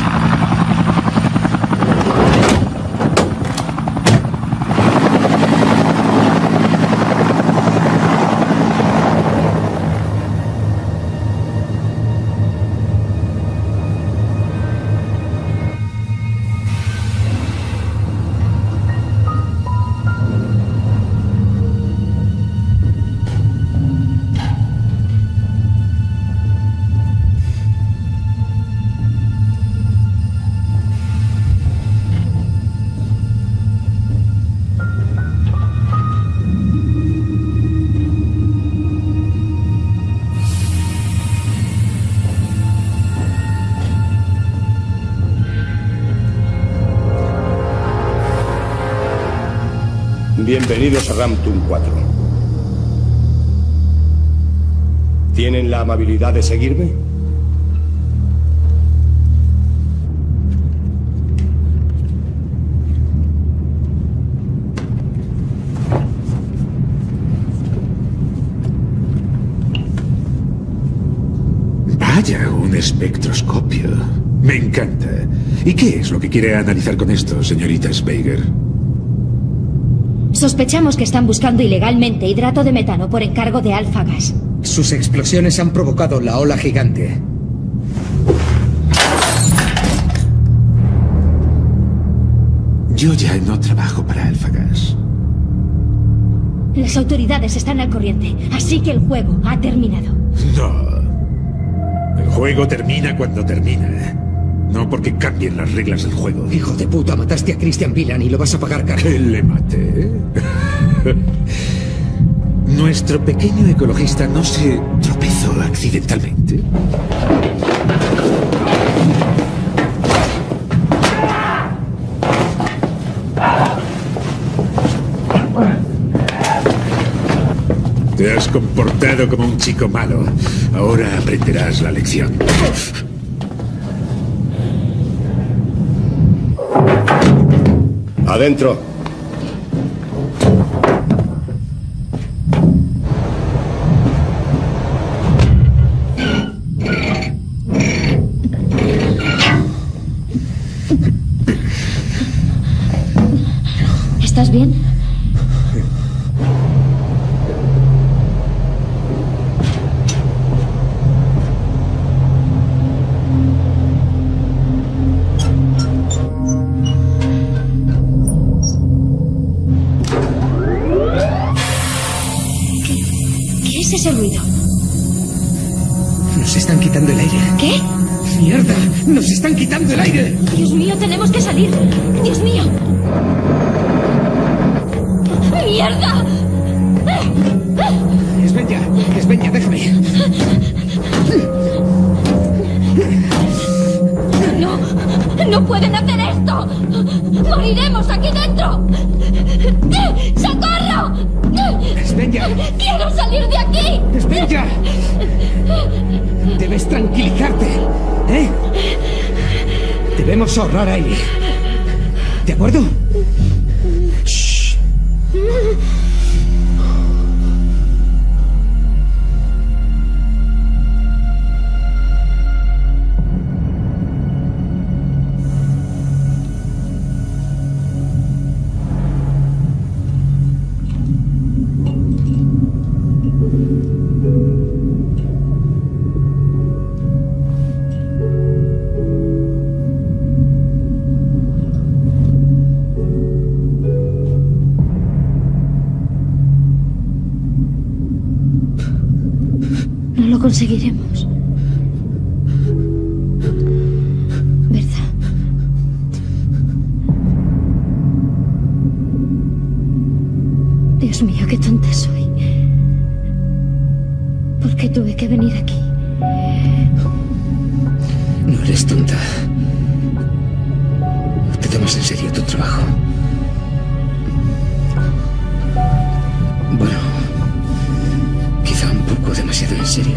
Bienvenidos a Rantum cuatro. ¿Tienen la amabilidad de seguirme? Vaya, un espectroscopio. Me encanta. ¿Y qué es lo que quiere analizar con esto, señorita Sveiger? Sospechamos que están buscando ilegalmente hidrato de metano por encargo de Alpha Gas. Sus explosiones han provocado la ola gigante. Yo ya no trabajo para Alfagas. Las autoridades están al corriente, así que el juego ha terminado. No. El juego termina cuando termina. No porque cambien las reglas del juego. Hijo de puta, mataste a Christian Wieland y lo vas a pagar caro. ¿Que le maté? Nuestro pequeño ecologista no se tropezó accidentalmente. Te has comportado como un chico malo. Ahora aprenderás la lección. Adentro. ¿Estás bien? ¿Qué es ese ruido? Nos están quitando el aire. ¿Qué? ¡Mierda! ¡Nos están quitando el aire! Dios mío, tenemos que salir. Dios mío. ¡Mierda! Svenja, Svenja, déjame. No, no pueden hacer esto. Moriremos aquí dentro. ¡Socorro! Svenja. ¡Quiero salir de aquí! Svenja. Debes tranquilizarte, ¿eh? Debemos ahorrar aire. ¿De acuerdo? Shh. No lo conseguiremos. ¿Verdad? Dios mío, qué tonta soy. ¿Por qué tuve que venir aquí? No eres tonta. Te tomas en serio tu trabajo. Bueno, quizá un poco demasiado en serio.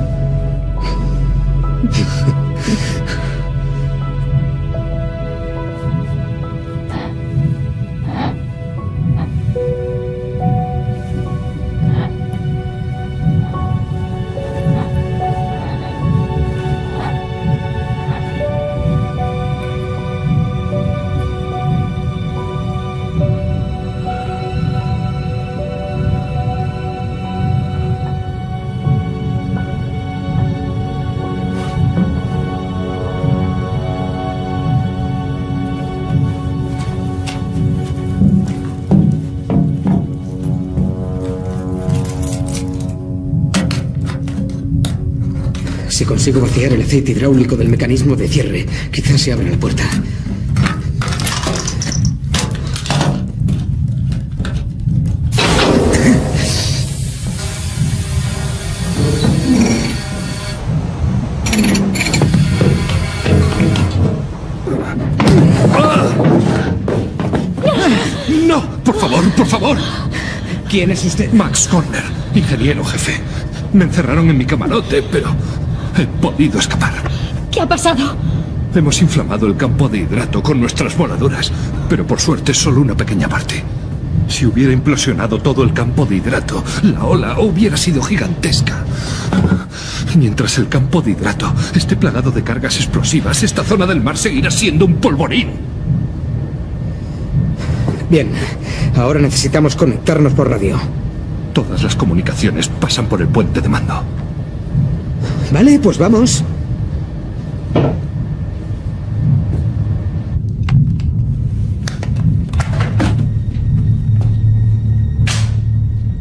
Si consigo vaciar el aceite hidráulico del mecanismo de cierre, quizás se abra la puerta. ¡No! ¡Por favor, por favor! ¿Quién es usted? Max Corner, ingeniero jefe. Me encerraron en mi camarote, pero he podido escapar. ¿Qué ha pasado? Hemos inflamado el campo de hidrato con nuestras voladoras, pero por suerte es solo una pequeña parte. Si hubiera implosionado todo el campo de hidrato, la ola hubiera sido gigantesca. Mientras el campo de hidrato esté plagado de cargas explosivas, esta zona del mar seguirá siendo un polvorín. Bien, ahora necesitamos conectarnos por radio. Todas las comunicaciones pasan por el puente de mando. Vale, pues vamos.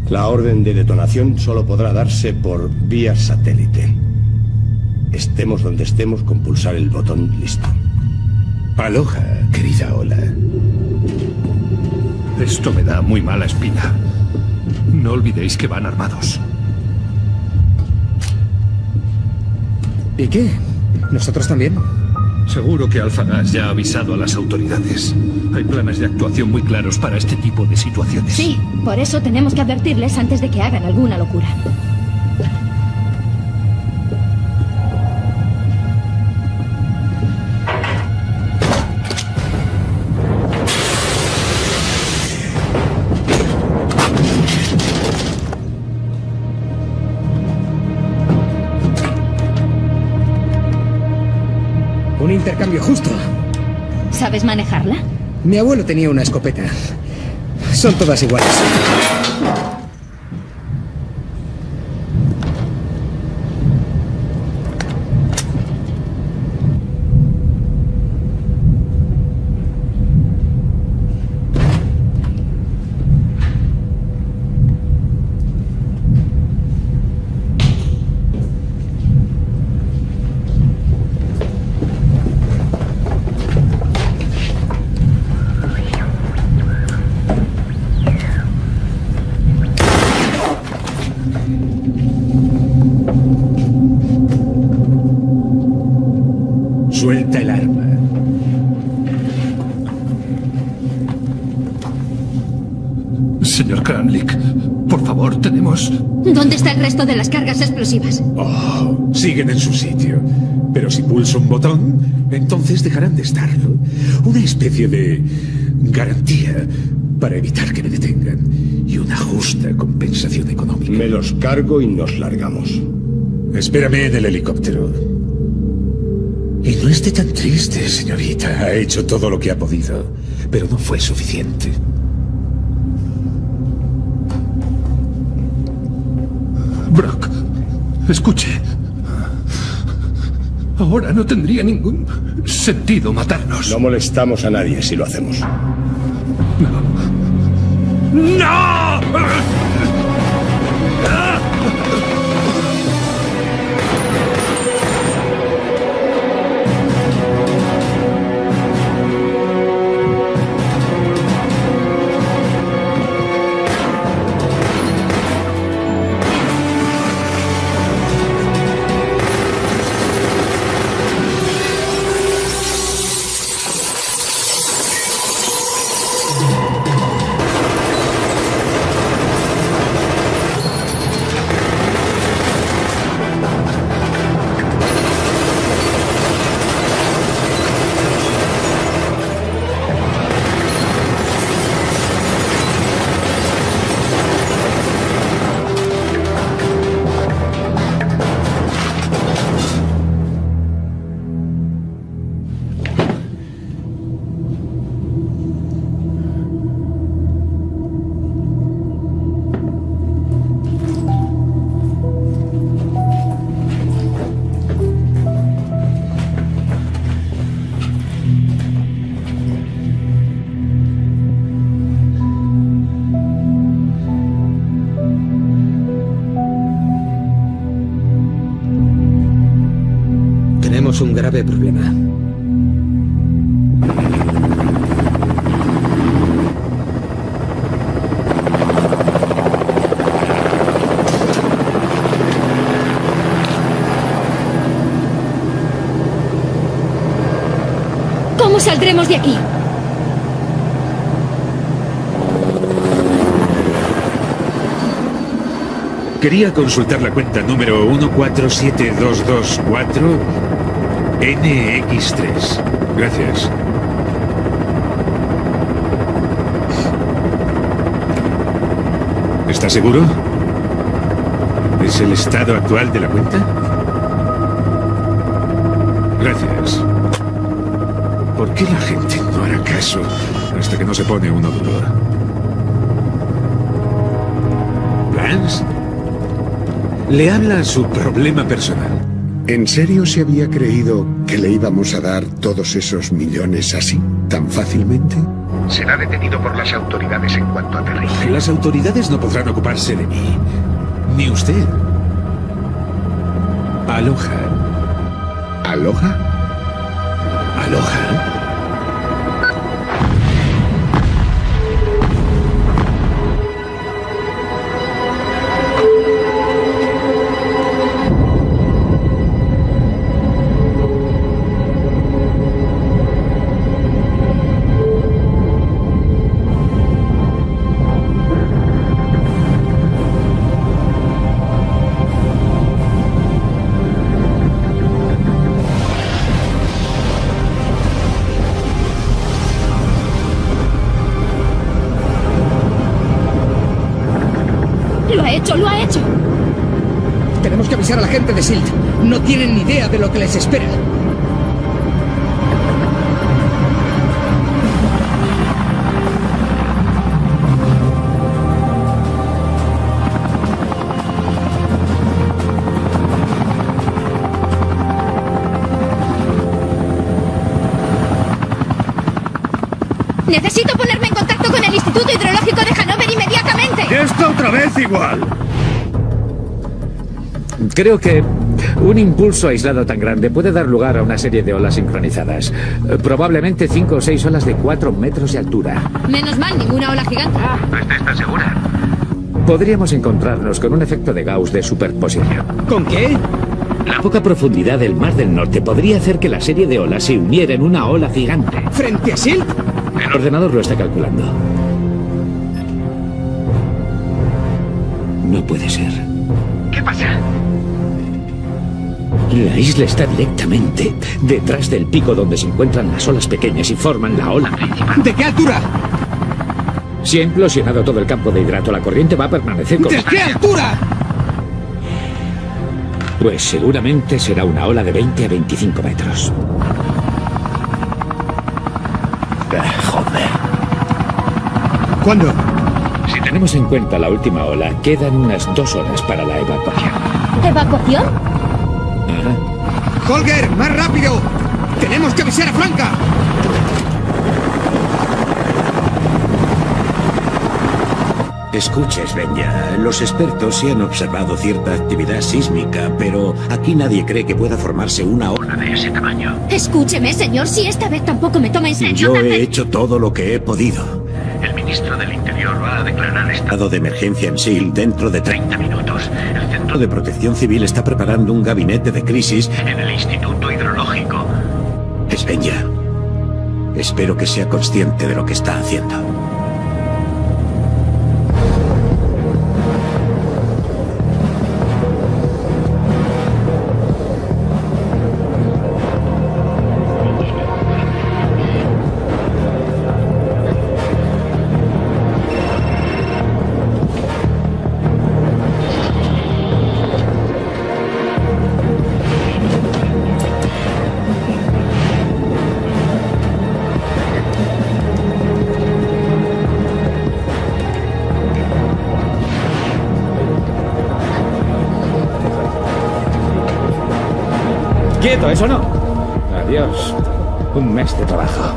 La orden de detonación solo podrá darse por vía satélite. Estemos donde estemos, con pulsar el botón listo. Aloha, querida Ola. Esto me da muy mala espina. No olvidéis que van armados. ¿Y qué? ¿Nosotros también? Seguro que Alphagas ya ha avisado a las autoridades. Hay planes de actuación muy claros para este tipo de situaciones. Sí, por eso tenemos que advertirles antes de que hagan alguna locura. Un intercambio justo. ¿Sabes manejarla? Mi abuelo tenía una escopeta. Son todas iguales. Suelta el arma. Señor Kranlik, por favor, tenemos... ¿Dónde está el resto de las cargas explosivas? Oh, siguen en su sitio. Pero si pulso un botón, entonces dejarán de estarlo. Una especie de garantía para evitar que me detengan. Y una justa compensación económica. Me los cargo y nos largamos. Espérame en el helicóptero. Y no esté tan triste, señorita. Ha hecho todo lo que ha podido, pero no fue suficiente. Brock, escuche. Ahora no tendría ningún sentido matarnos. No molestamos a nadie si lo hacemos. ¡No! Tenemos un grave problema. ¿Cómo saldremos de aquí? Quería consultar la cuenta número uno cuatro siete dos dos cuatro N X tres. Gracias. ¿Está seguro? ¿Es el estado actual de la cuenta? Gracias. ¿Por qué la gente no hará caso hasta que no se pone uno duro? ¿Vance? Le habla su problema personal. ¿En serio se había creído que le íbamos a dar todos esos millones así, tan fácilmente? Será detenido por las autoridades en cuanto aterrice. Las autoridades no podrán ocuparse de mí. Ni usted. Aloha. ¿Aloha? Aloha. ¡Lo ha hecho! ¡Lo ha hecho! Tenemos que avisar a la gente de S I L T. No tienen ni idea de lo que les espera. Necesito ponerme en contacto con el Instituto Hidrológico de Hannover inmediatamente. ¡Ya está otra vez igual! Creo que un impulso aislado tan grande puede dar lugar a una serie de olas sincronizadas. Eh, Probablemente cinco o seis olas de cuatro metros de altura. Menos mal, ninguna ola gigante. ¿Está esta segura? Podríamos encontrarnos con un efecto de Gauss de superposición. ¿Con qué? La poca profundidad del Mar del Norte podría hacer que la serie de olas se uniera en una ola gigante. ¿Frente a S I L T? El ordenador lo está calculando. No puede ser. ¿Qué pasa? La isla está directamente detrás del pico donde se encuentran las olas pequeñas y forman la ola principal. ¿De qué altura? Si ha implosionado todo el campo de hidrato, la corriente va a permanecer como... ¿De qué altura? Pues seguramente será una ola de veinte a veinticinco metros. Joder. ¿Cuándo? Si tenemos en cuenta la última ola, quedan unas dos horas para la evacuación. ¿Evacuación? Ajá. ¡Holger, más rápido! ¡Tenemos que avisar a Franca! Escucha, Svenja, los expertos sí han observado cierta actividad sísmica, pero aquí nadie cree que pueda formarse una ola de ese tamaño. Escúcheme, señor, si esta vez tampoco me toma en serio... Yo tal vez- he hecho todo lo que he podido. El ministro del Interior va a declarar estado de emergencia en S I L dentro de treinta minutos. El Centro de Protección Civil está preparando un gabinete de crisis en el Instituto Hidrológico. Svenja, espero que sea consciente de lo que está haciendo. ¡Quieto, eso no! Adiós. Un mes de trabajo.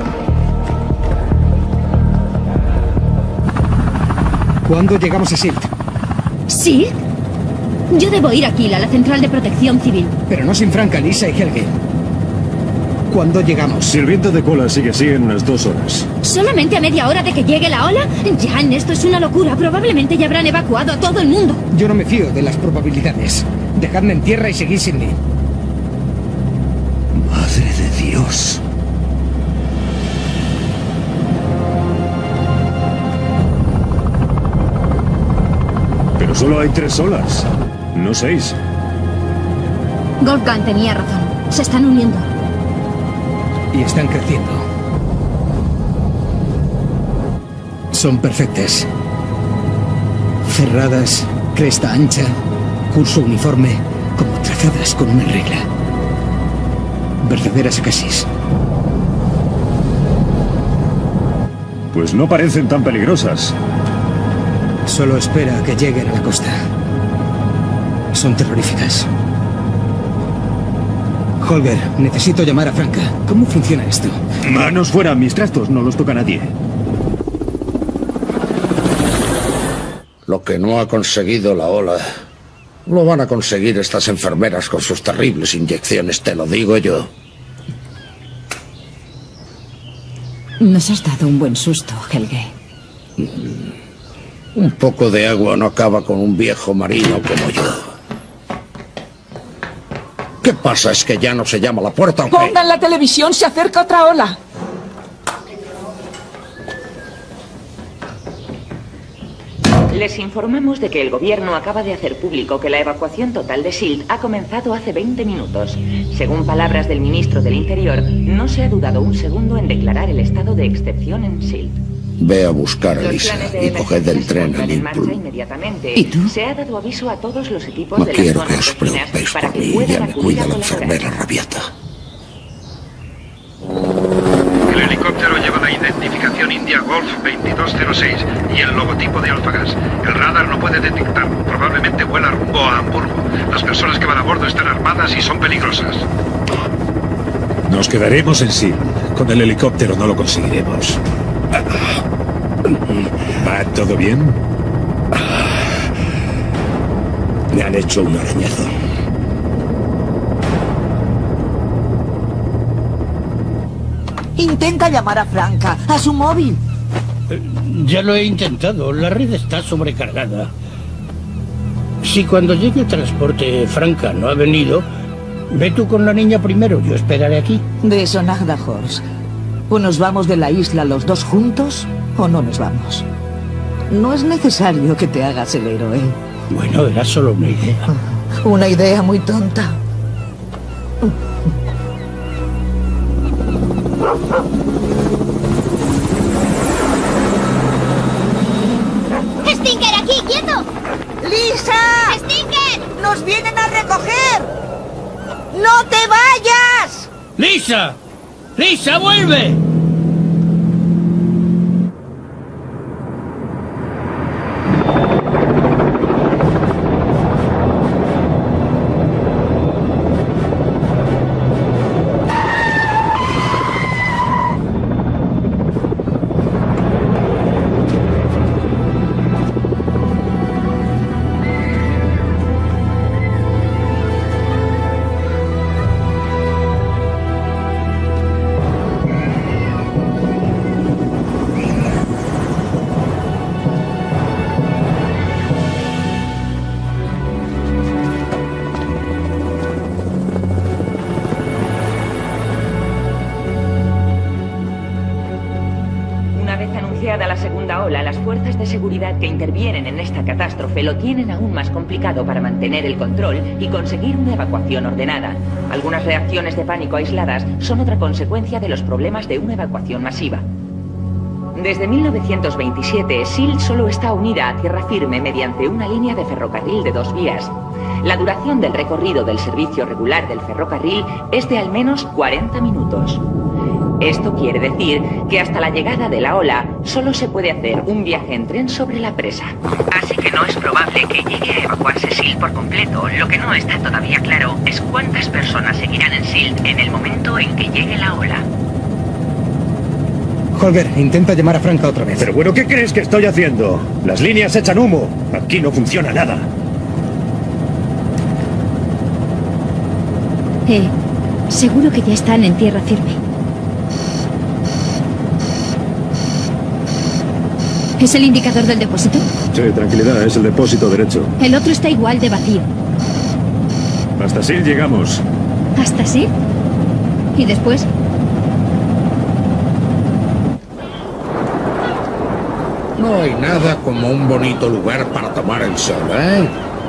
¿Cuándo llegamos a S I L T? ¿Sí? Yo debo ir aquí, a la central de protección civil. Pero no sin Franca, Lisa y Helge. ¿Cuándo llegamos? Si el viento de cola sigue así en unas dos horas. ¿Solamente a media hora de que llegue la ola? Jan, esto es una locura. Probablemente ya habrán evacuado a todo el mundo. Yo no me fío de las probabilidades. Dejadme en tierra y seguid sin mí. Madre de Dios. Pero solo hay tres olas, no seis. Wolfgang tenía razón. Se están uniendo. Y están creciendo. Son perfectas. Cerradas, cresta ancha, curso uniforme, como trazadas con una regla. Verdaderas acasis. Pues no parecen tan peligrosas. Solo espera a que lleguen a la costa. Son terroríficas. Holger, necesito llamar a Franca. ¿Cómo funciona esto? Manos fuera, mis trastos no los toca nadie. Lo que no ha conseguido la ola, lo van a conseguir estas enfermeras con sus terribles inyecciones, te lo digo yo. Nos has dado un buen susto, Helge. Un poco de agua no acaba con un viejo marino como yo. ¿Qué pasa? ¿Es que ya no se llama a la puerta? Aunque... Pongan la televisión, se acerca otra ola. Les informamos de que el gobierno acaba de hacer público que la evacuación total de Silt ha comenzado hace veinte minutos. Según palabras del ministro del Interior, no se ha dudado un segundo en declarar el estado de excepción en Silt. Ve a buscar a Lisa y coged el tren a Liverpool. ¿Y tú? Se ha dado aviso a todos los equipos No de las quiero que zonas os vecinas preocupéis para por que mí, puedan ya me acudir cuida a la colaborar. enfermera rabiata. El helicóptero lleva la identificación India Golf veintidós cero seis y el logotipo de Alfagas. El radar no puede detectarlo. Probablemente vuela rumbo a Hamburgo. Las personas que van a bordo están armadas y son peligrosas. Nos quedaremos en sí. Con el helicóptero no lo conseguiremos. ¿Va todo bien? Me han hecho un arañazo. Intenta llamar a Franca, a su móvil. Ya lo he intentado, la red está sobrecargada. Si cuando llegue el transporte Franca no ha venido, ve tú con la niña primero, yo esperaré aquí. De eso nada, Horst. O nos vamos de la isla los dos juntos, o no nos vamos. No es necesario que te hagas el héroe. Bueno, era solo una idea. Una idea muy tonta. ¡Stinker, aquí, quieto! ¡Lisa! ¡Stinker! ¡Nos vienen a recoger! ¡No te vayas! ¡Lisa! ¡Lisa, vuelve! La segunda ola, las fuerzas de seguridad que intervienen en esta catástrofe lo tienen aún más complicado para mantener el control y conseguir una evacuación ordenada. Algunas reacciones de pánico aisladas son otra consecuencia de los problemas de una evacuación masiva. Desde mil novecientos veintisiete, Silt solo está unida a tierra firme mediante una línea de ferrocarril de dos vías. La duración del recorrido del servicio regular del ferrocarril es de al menos cuarenta minutos. Esto quiere decir que hasta la llegada de la ola solo se puede hacer un viaje en tren sobre la presa. Así que no es probable que llegue a evacuarse Silt por completo. Lo que no está todavía claro es cuántas personas seguirán en Silt en el momento en que llegue la ola. Holger, intenta llamar a Franca otra vez. Pero bueno, ¿qué crees que estoy haciendo? Las líneas echan humo. Aquí no funciona nada. Eh, seguro que ya están en tierra firme. ¿Es el indicador del depósito? Sí, tranquilidad, es el depósito derecho. El otro está igual de vacío. Hasta Silt llegamos. ¿Hasta sí? ¿Y después? No hay nada como un bonito lugar para tomar el sol, ¿eh?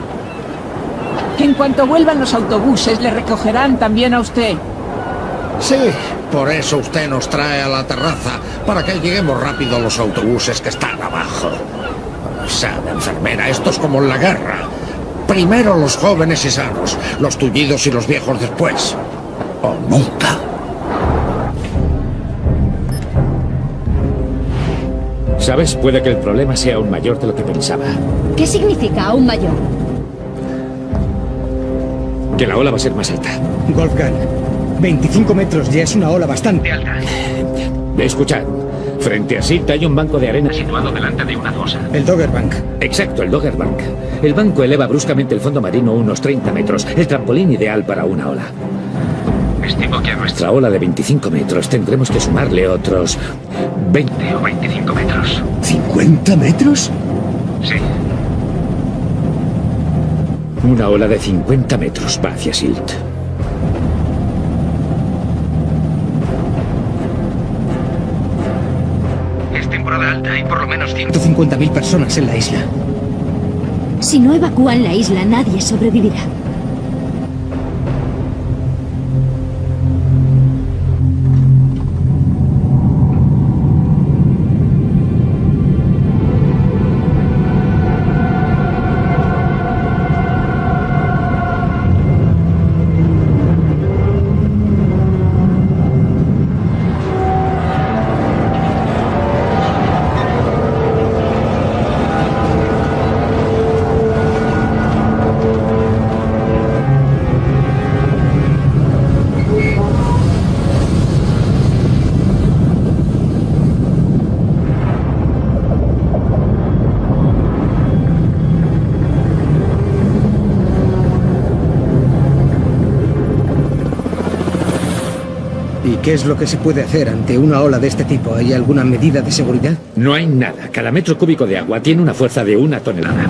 En cuanto vuelvan los autobuses, le recogerán también a usted. Sí, por eso usted nos trae a la terraza, para que lleguemos rápido a los autobuses que están abajo. Sabe, enfermera, esto es como en la guerra. Primero los jóvenes y sanos, los tullidos y los viejos después. O nunca. ¿Sabes? Puede que el problema sea aún mayor de lo que pensaba. ¿Qué significa aún mayor? Que la ola va a ser más alta. Wolfgang, veinticinco metros ya es una ola bastante alta. Escuchad, Frente a Silt hay un banco de arena situado delante de una fosa. El Dogger Bank. Exacto, el Dogger Bank. El banco eleva bruscamente el fondo marino unos treinta metros, el trampolín ideal para una ola. Estimo que a nuestra ola de veinticinco metros tendremos que sumarle otros veinte o veinticinco metros. ¿cincuenta metros? Sí. Una ola de cincuenta metros va hacia Silt. Es temporada alta, hay por lo menos ciento cincuenta mil personas en la isla. Si no evacúan la isla, nadie sobrevivirá. ¿Qué es lo que se puede hacer ante una ola de este tipo? ¿Hay alguna medida de seguridad? No hay nada. Cada metro cúbico de agua tiene una fuerza de una tonelada.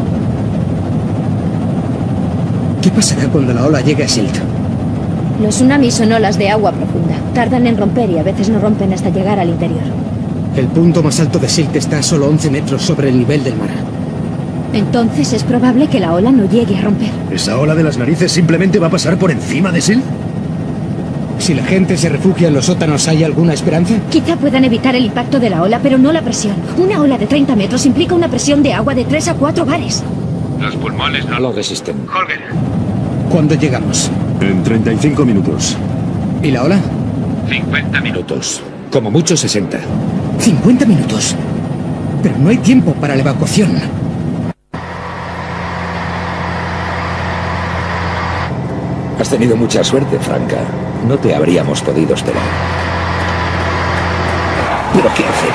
¿Qué pasará cuando la ola llegue a Silt? Los tsunamis son olas de agua profunda. Tardan en romper y a veces no rompen hasta llegar al interior. El punto más alto de Silt está a solo once metros sobre el nivel del mar. Entonces es probable que la ola no llegue a romper. ¿Esa ola de las narices simplemente va a pasar por encima de Silt? Si la gente se refugia en los sótanos, ¿hay alguna esperanza? Quizá puedan evitar el impacto de la ola, pero no la presión. Una ola de treinta metros implica una presión de agua de tres a cuatro bares. Los pulmones no lo resisten. Holger. ¿Cuándo llegamos? En treinta y cinco minutos. ¿Y la ola? cincuenta minutos. Como mucho sesenta. ¿cincuenta minutos? Pero no hay tiempo para la evacuación. Has tenido mucha suerte, Franca. No te habríamos podido esperar. ¿Pero qué hacer?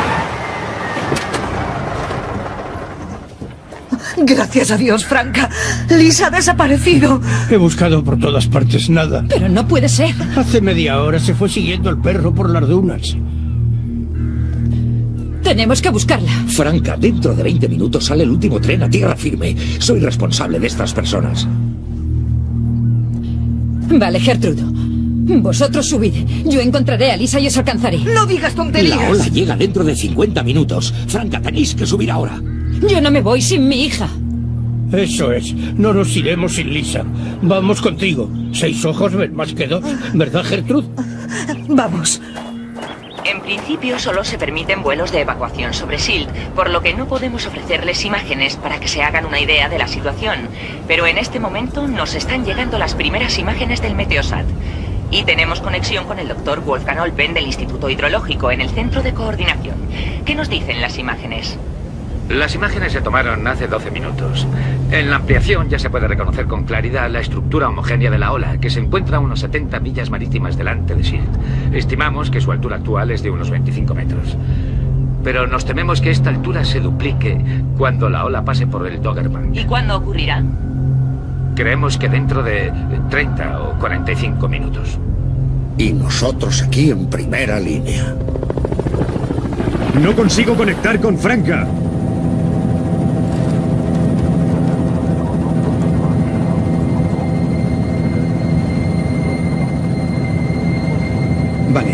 Gracias a Dios, Franca. Lisa ha desaparecido. He buscado por todas partes, nada. Pero no puede ser. Hace media hora se fue siguiendo el perro por las dunas. Tenemos que buscarla. Franca, dentro de veinte minutos sale el último tren a tierra firme. Soy responsable de estas personas. Vale, Gertrude. Vosotros subid. Yo encontraré a Lisa y os alcanzaré. No digas tonterías. La ola llega dentro de cincuenta minutos. Franca, tenéis que subir ahora. Yo no me voy sin mi hija. Eso es. No nos iremos sin Lisa. Vamos contigo. Seis ojos ven más que dos. ¿Verdad, Gertrude? Vamos. En principio solo se permiten vuelos de evacuación sobre Silt, por lo que no podemos ofrecerles imágenes para que se hagan una idea de la situación. Pero en este momento nos están llegando las primeras imágenes del Meteosat. Y tenemos conexión con el doctor Wolfgang Olpen del Instituto Hidrológico en el Centro de Coordinación. ¿Qué nos dicen las imágenes? Las imágenes se tomaron hace doce minutos. En la ampliación ya se puede reconocer con claridad la estructura homogénea de la ola, que se encuentra a unos setenta millas marítimas delante de Silt. Estimamos que su altura actual es de unos veinticinco metros. Pero nos tememos que esta altura se duplique cuando la ola pase por el Dogger Bank. ¿Y cuándo ocurrirá? Creemos que dentro de treinta o cuarenta y cinco minutos. Y nosotros aquí en primera línea. No consigo conectar con Franca. Vale.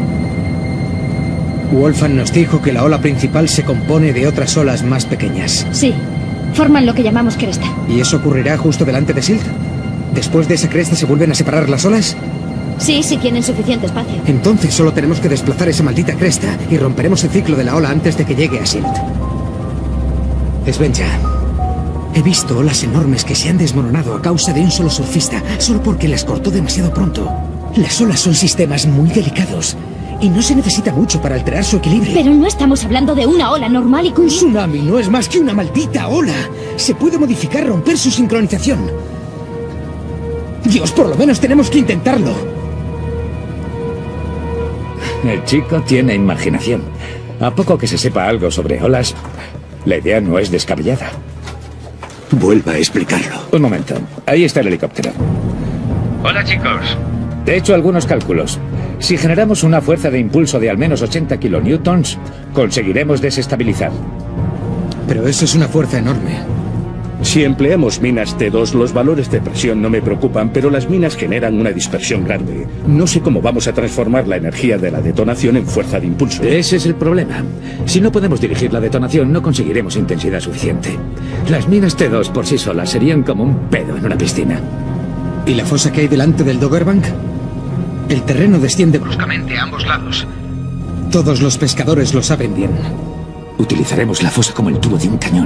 Wolfgang nos dijo que la ola principal se compone de otras olas más pequeñas. Sí, forman lo que llamamos cresta. ¿Y eso ocurrirá justo delante de Silt? ¿Después de esa cresta se vuelven a separar las olas? Sí, si tienen suficiente espacio. Entonces solo tenemos que desplazar esa maldita cresta y romperemos el ciclo de la ola antes de que llegue a Silt. Svenja, he visto olas enormes que se han desmoronado a causa de un solo surfista, solo porque las cortó demasiado pronto. Las olas son sistemas muy delicados y no se necesita mucho para alterar su equilibrio. Pero no estamos hablando de una ola normal y... Un tsunami no es más que una maldita ola. Se puede modificar, romper su sincronización. Dios, por lo menos tenemos que intentarlo. El chico tiene imaginación. A poco que se sepa algo sobre olas, la idea no es descabellada. Vuelva a explicarlo. Un momento. Ahí está el helicóptero. Hola, chicos. He hecho algunos cálculos. Si generamos una fuerza de impulso de al menos ochenta kilonewtons, conseguiremos desestabilizar. Pero eso es una fuerza enorme. Si empleamos minas T dos, los valores de presión no me preocupan, pero las minas generan una dispersión grande. No sé cómo vamos a transformar la energía de la detonación en fuerza de impulso. Ese es el problema. Si no podemos dirigir la detonación, no conseguiremos intensidad suficiente. Las minas T dos por sí solas serían como un pedo en una piscina. ¿Y la fosa que hay delante del Doggerbank? El terreno desciende bruscamente a ambos lados. Todos los pescadores lo saben bien. Utilizaremos la fosa como el tubo de un cañón.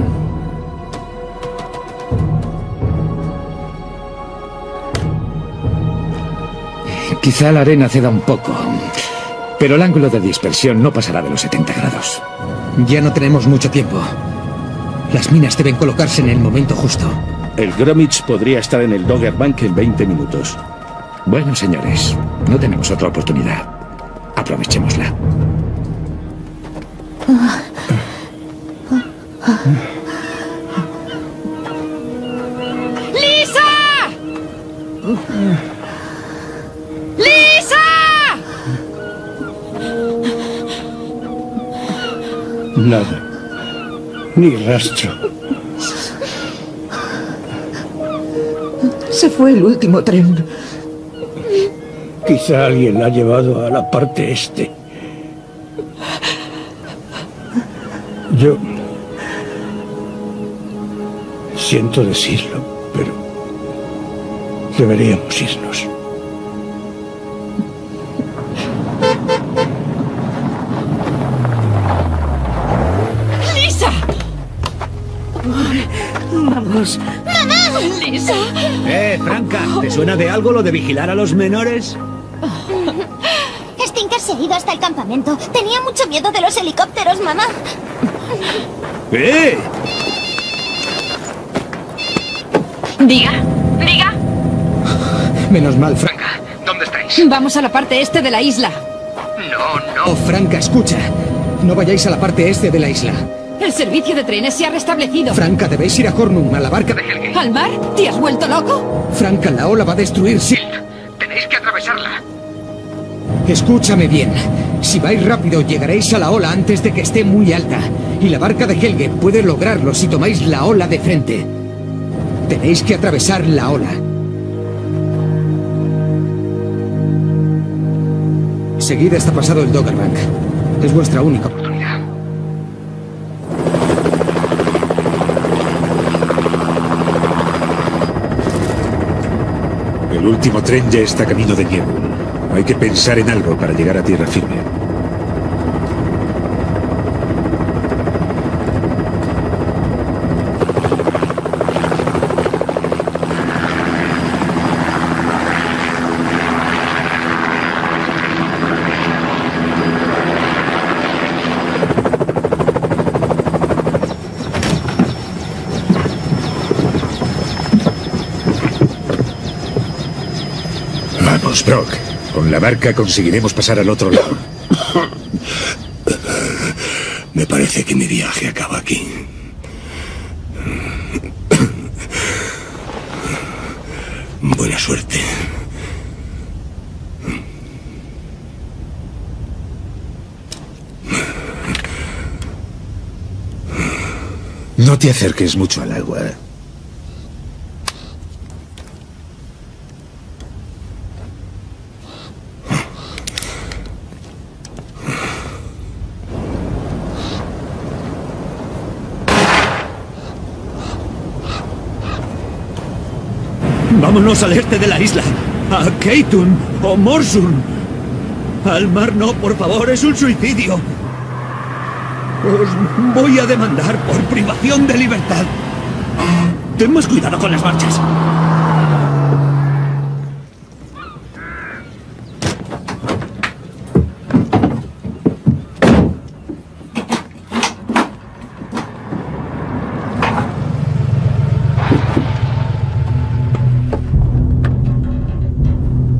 Quizá la arena ceda un poco, pero el ángulo de dispersión no pasará de los setenta grados. Ya no tenemos mucho tiempo. Las minas deben colocarse en el momento justo. El Gromit podría estar en el Doggerbank en veinte minutos. Bueno, señores, no tenemos otra oportunidad. Aprovechémosla. ¡Lisa! ¡Lisa! Nada. Ni rastro. Se fue el último tren. Quizá alguien la ha llevado a la parte este. Yo... siento decirlo, pero... deberíamos irnos. ¡Lisa! Vamos. ¡Mamá! ¡Lisa! Eh, Franca, ¿te suena de algo lo de vigilar a los menores? Stinker se ha ido hasta el campamento. Tenía mucho miedo de los helicópteros, mamá. ¡Eh! Diga, diga. Menos mal, Franca. ¿Dónde estáis? Vamos a la parte este de la isla. No, no. Oh, Franca, escucha. No vayáis a la parte este de la isla. El servicio de trenes se ha restablecido. Franca, debéis ir a Hornum, a la barca de Helge. ¿Al mar? ¿Te has vuelto loco? Franca, la ola va a destruir Silt. Tenéis que atravesarla. Escúchame bien. Si vais rápido, llegaréis a la ola antes de que esté muy alta. Y la barca de Helge puede lograrlo si tomáis la ola de frente. Tenéis que atravesar la ola. Seguid hasta pasado el Doggerbank. Es vuestra única oportunidad. El último tren ya está camino de Niebla. Hay que pensar en algo para llegar a tierra firme. Vamos, Brock. Con la barca conseguiremos pasar al otro lado. Me parece que mi viaje acaba aquí. Buena suerte. No te acerques mucho al agua. Vámonos al este de la isla. A Keitun o Morsun. Al mar no, por favor, es un suicidio. Os voy a demandar por privación de libertad. Ten más cuidado con las marchas.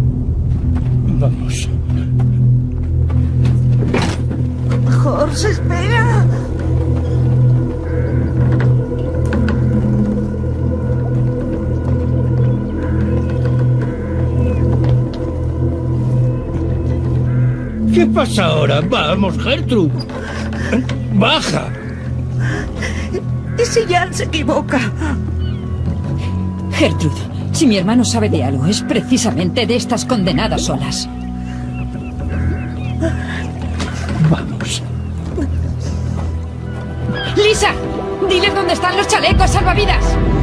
Vamos. Horst, espera. pasa ahora? Vamos, Gertrude. Baja. ¿Y si Jan se equivoca? Gertrude, si mi hermano sabe de algo, es precisamente de estas condenadas olas. Vamos. ¡Lisa! ¡Diles dónde están los chalecos salvavidas!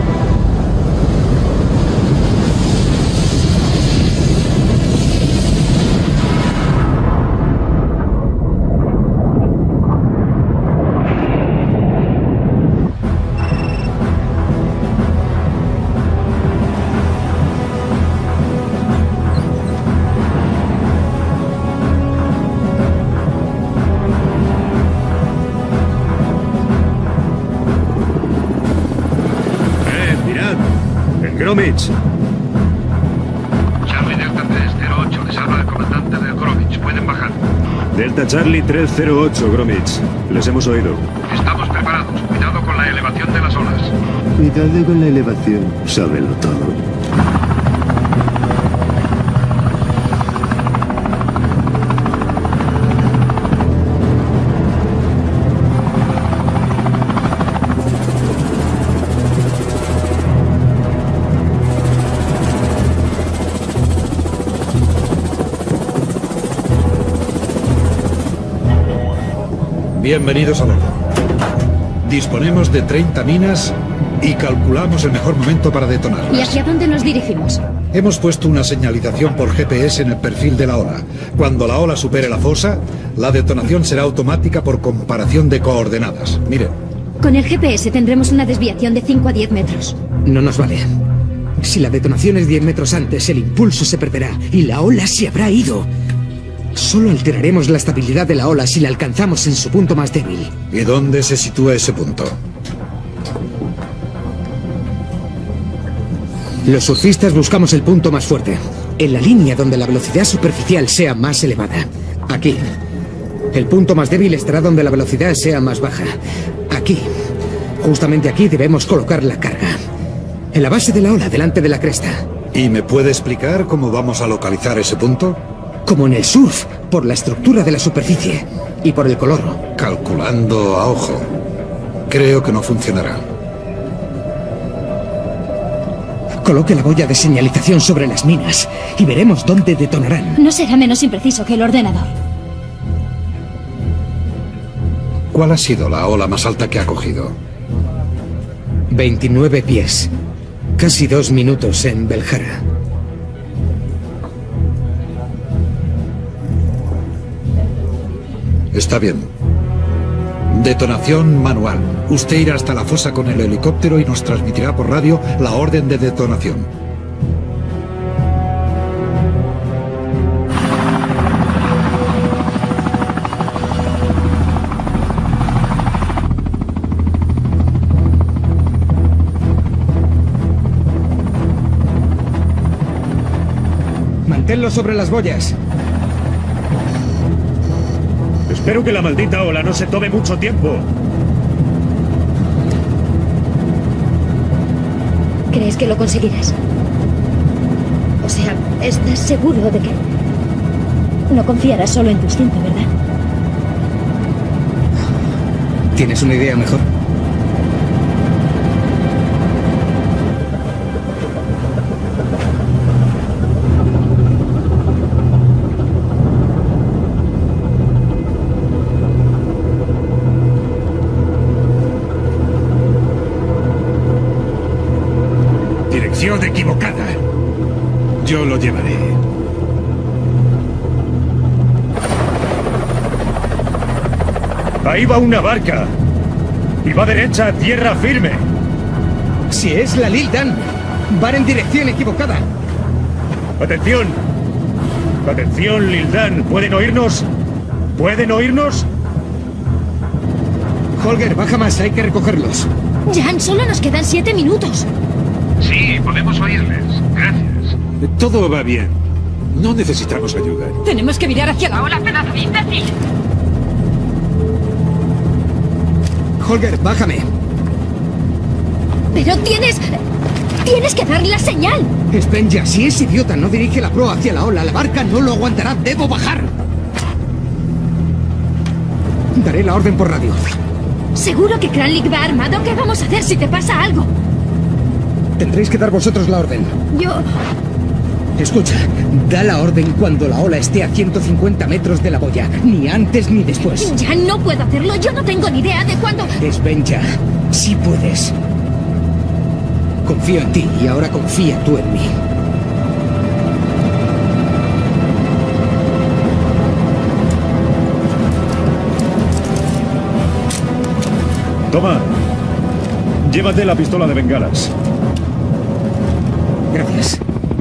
Gromit. Charlie Delta tres cero ocho, les habla el comandante del Gromit. Pueden bajar. Delta Charlie tres cero ocho, Gromit. Les hemos oído. Estamos preparados. Cuidado con la elevación de las olas. Cuidado con la elevación. Sábelo todo. Bienvenidos a bordo. Disponemos de treinta minas y calculamos el mejor momento para detonarlas. ¿Y hacia dónde nos dirigimos? Hemos puesto una señalización por G P S en el perfil de la ola. Cuando la ola supere la fosa, la detonación será automática por comparación de coordenadas. Miren. Con el G P S tendremos una desviación de cinco a diez metros. No nos vale. Si la detonación es diez metros antes, el impulso se perderá y la ola se habrá ido. Solo alteraremos la estabilidad de la ola si la alcanzamos en su punto más débil. ¿Y dónde se sitúa ese punto? Los surfistas buscamos el punto más fuerte, en la línea donde la velocidad superficial sea más elevada. Aquí. El punto más débil estará donde la velocidad sea más baja. Aquí. Justamente aquí debemos colocar la carga. En la base de la ola, delante de la cresta. ¿Y me puede explicar cómo vamos a localizar ese punto? Como en el surf, por la estructura de la superficie y por el color. Calculando a ojo. Creo que no funcionará. Coloque la boya de señalización sobre las minas y veremos dónde detonarán. No será menos impreciso que el ordenador. ¿Cuál ha sido la ola más alta que ha cogido? veintinueve pies. Casi dos minutos en Beljara. Está bien. Detonación manual. Usted irá hasta la fosa con el helicóptero y nos transmitirá por radio la orden de detonación. Manténlo sobre las boyas. Espero que la maldita ola no se tome mucho tiempo. ¿Crees que lo conseguirás? O sea, ¿estás seguro de que no confiarás solo en tu instinto, verdad? ¿Tienes una idea mejor? Equivocada. Yo lo llevaré. Ahí va una barca. Y va derecha a tierra firme. Si es la Lil Dan, van en dirección equivocada. Atención. Atención, Lil Dan. ¿Pueden oírnos? ¿Pueden oírnos? Holger, baja más. Hay que recogerlos. Jan, solo nos quedan siete minutos. Sí, podemos oírles. Gracias. Todo va bien. No necesitamos ayuda. Tenemos que mirar hacia la ola. Hola, pedazo de imbécil. Holger, bájame. Pero tienes... Tienes que darle la señal. Spenja, si ese idiota no dirige la proa hacia la ola, la barca no lo aguantará. Debo bajar. Daré la orden por radio. ¿Seguro que Kranlik va armado? ¿Qué vamos a hacer si te pasa algo? Tendréis que dar vosotros la orden. Yo... Escucha, da la orden cuando la ola esté a ciento cincuenta metros de la boya. Ni antes ni después. Ya no puedo hacerlo. Yo no tengo ni idea de cuándo... Svenja, sí puedes. Confío en ti y ahora confía tú en mí. Toma. Llévate la pistola de bengalas. Gracias.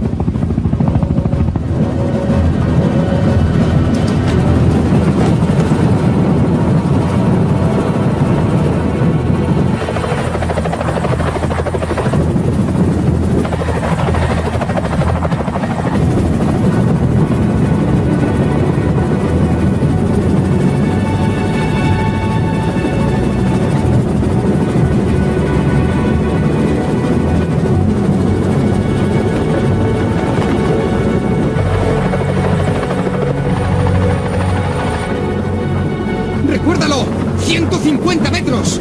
¡Recuérdalo! ¡ciento cincuenta metros!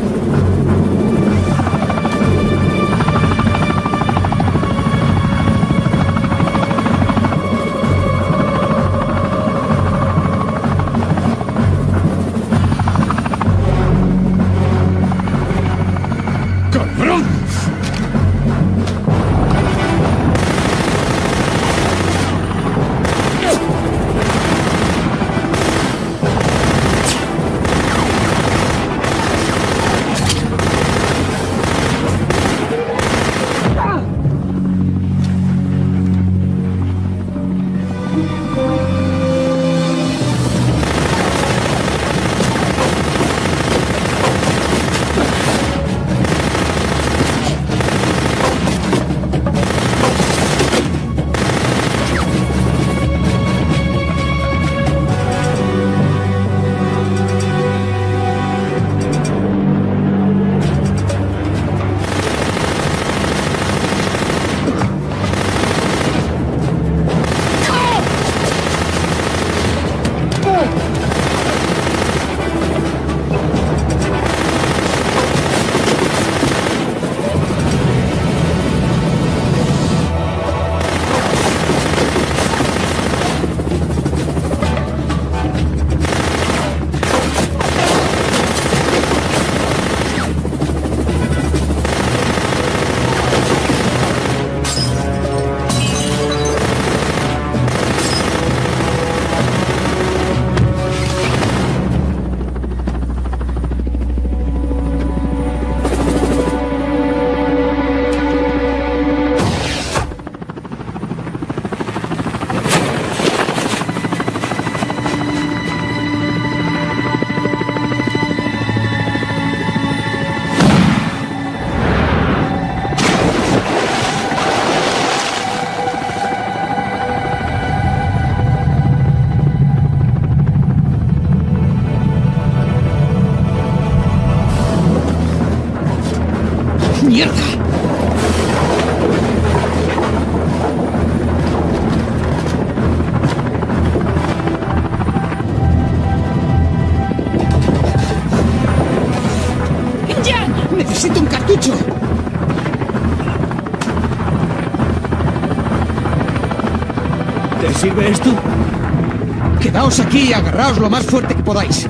¡Cabrón! ¡Mierda! ¡Ya! ¡Necesito un cartucho! ¿Te sirve esto? Quedaos aquí y agarraos lo más fuerte que podáis.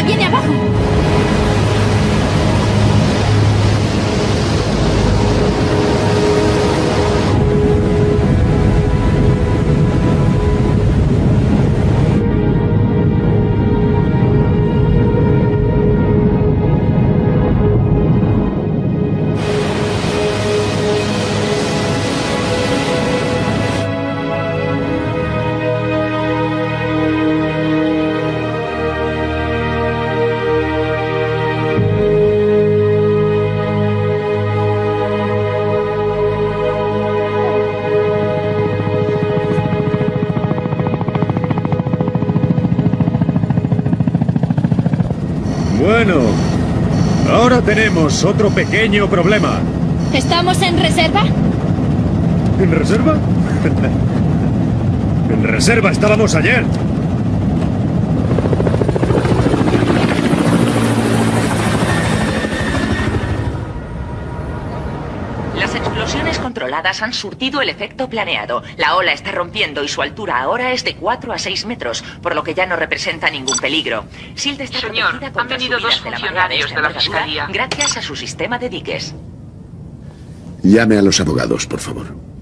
viene abajo. Bueno, ahora tenemos otro pequeño problema. ¿Estamos en reserva? ¿En reserva? En reserva estábamos ayer. Las explosiones controladas han surtido el efecto planeado. La ola está rompiendo y su altura ahora es de cuatro a seis metros, por lo que ya no representa ningún peligro. Silt está Señor, protegida contra han venido subidas dos de la funcionarios marea de la esta envergadura Fiscalía. gracias a su sistema de diques. Llame a los abogados, por favor.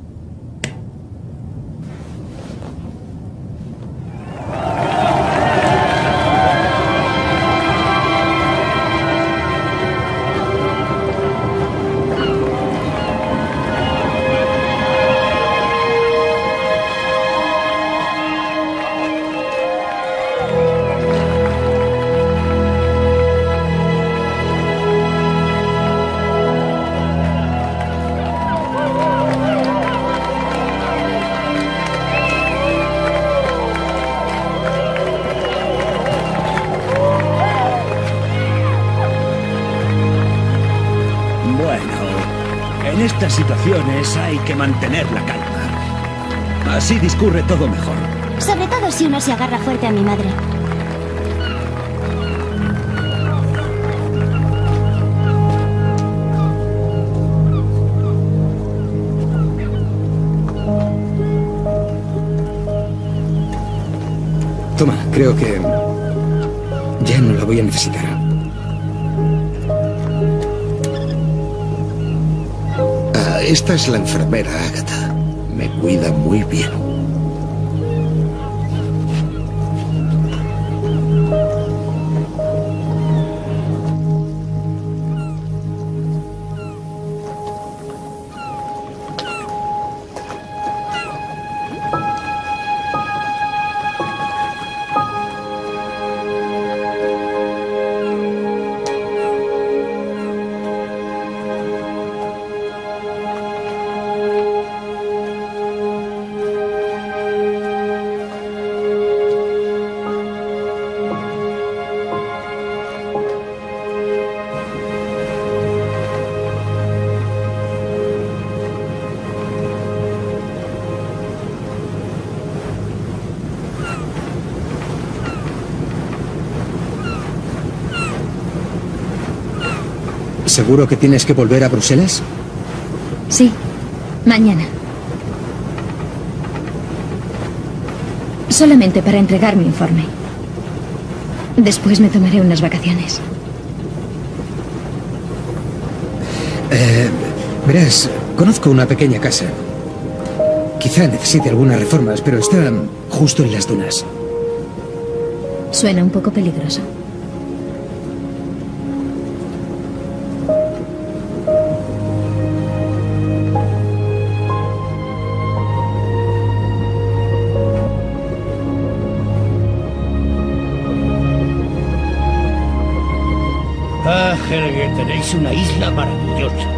En estas situaciones hay que mantener la calma. Así discurre todo mejor. Sobre todo si uno se agarra fuerte a mi madre. Toma, creo que ya no la voy a necesitar. Ah, esta es la enfermera, Agatha. Me cuida muy bien. ¿Seguro que tienes que volver a Bruselas? Sí, mañana. Solamente para entregar mi informe. Después me tomaré unas vacaciones. Eh, verás, conozco una pequeña casa. Quizá necesite algunas reformas, pero está justo en las dunas. Suena un poco peligroso. Ah, Helge, tenéis una isla maravillosa.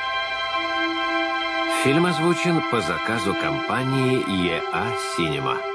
Фильм озвучен по заказу компании и а Cinema.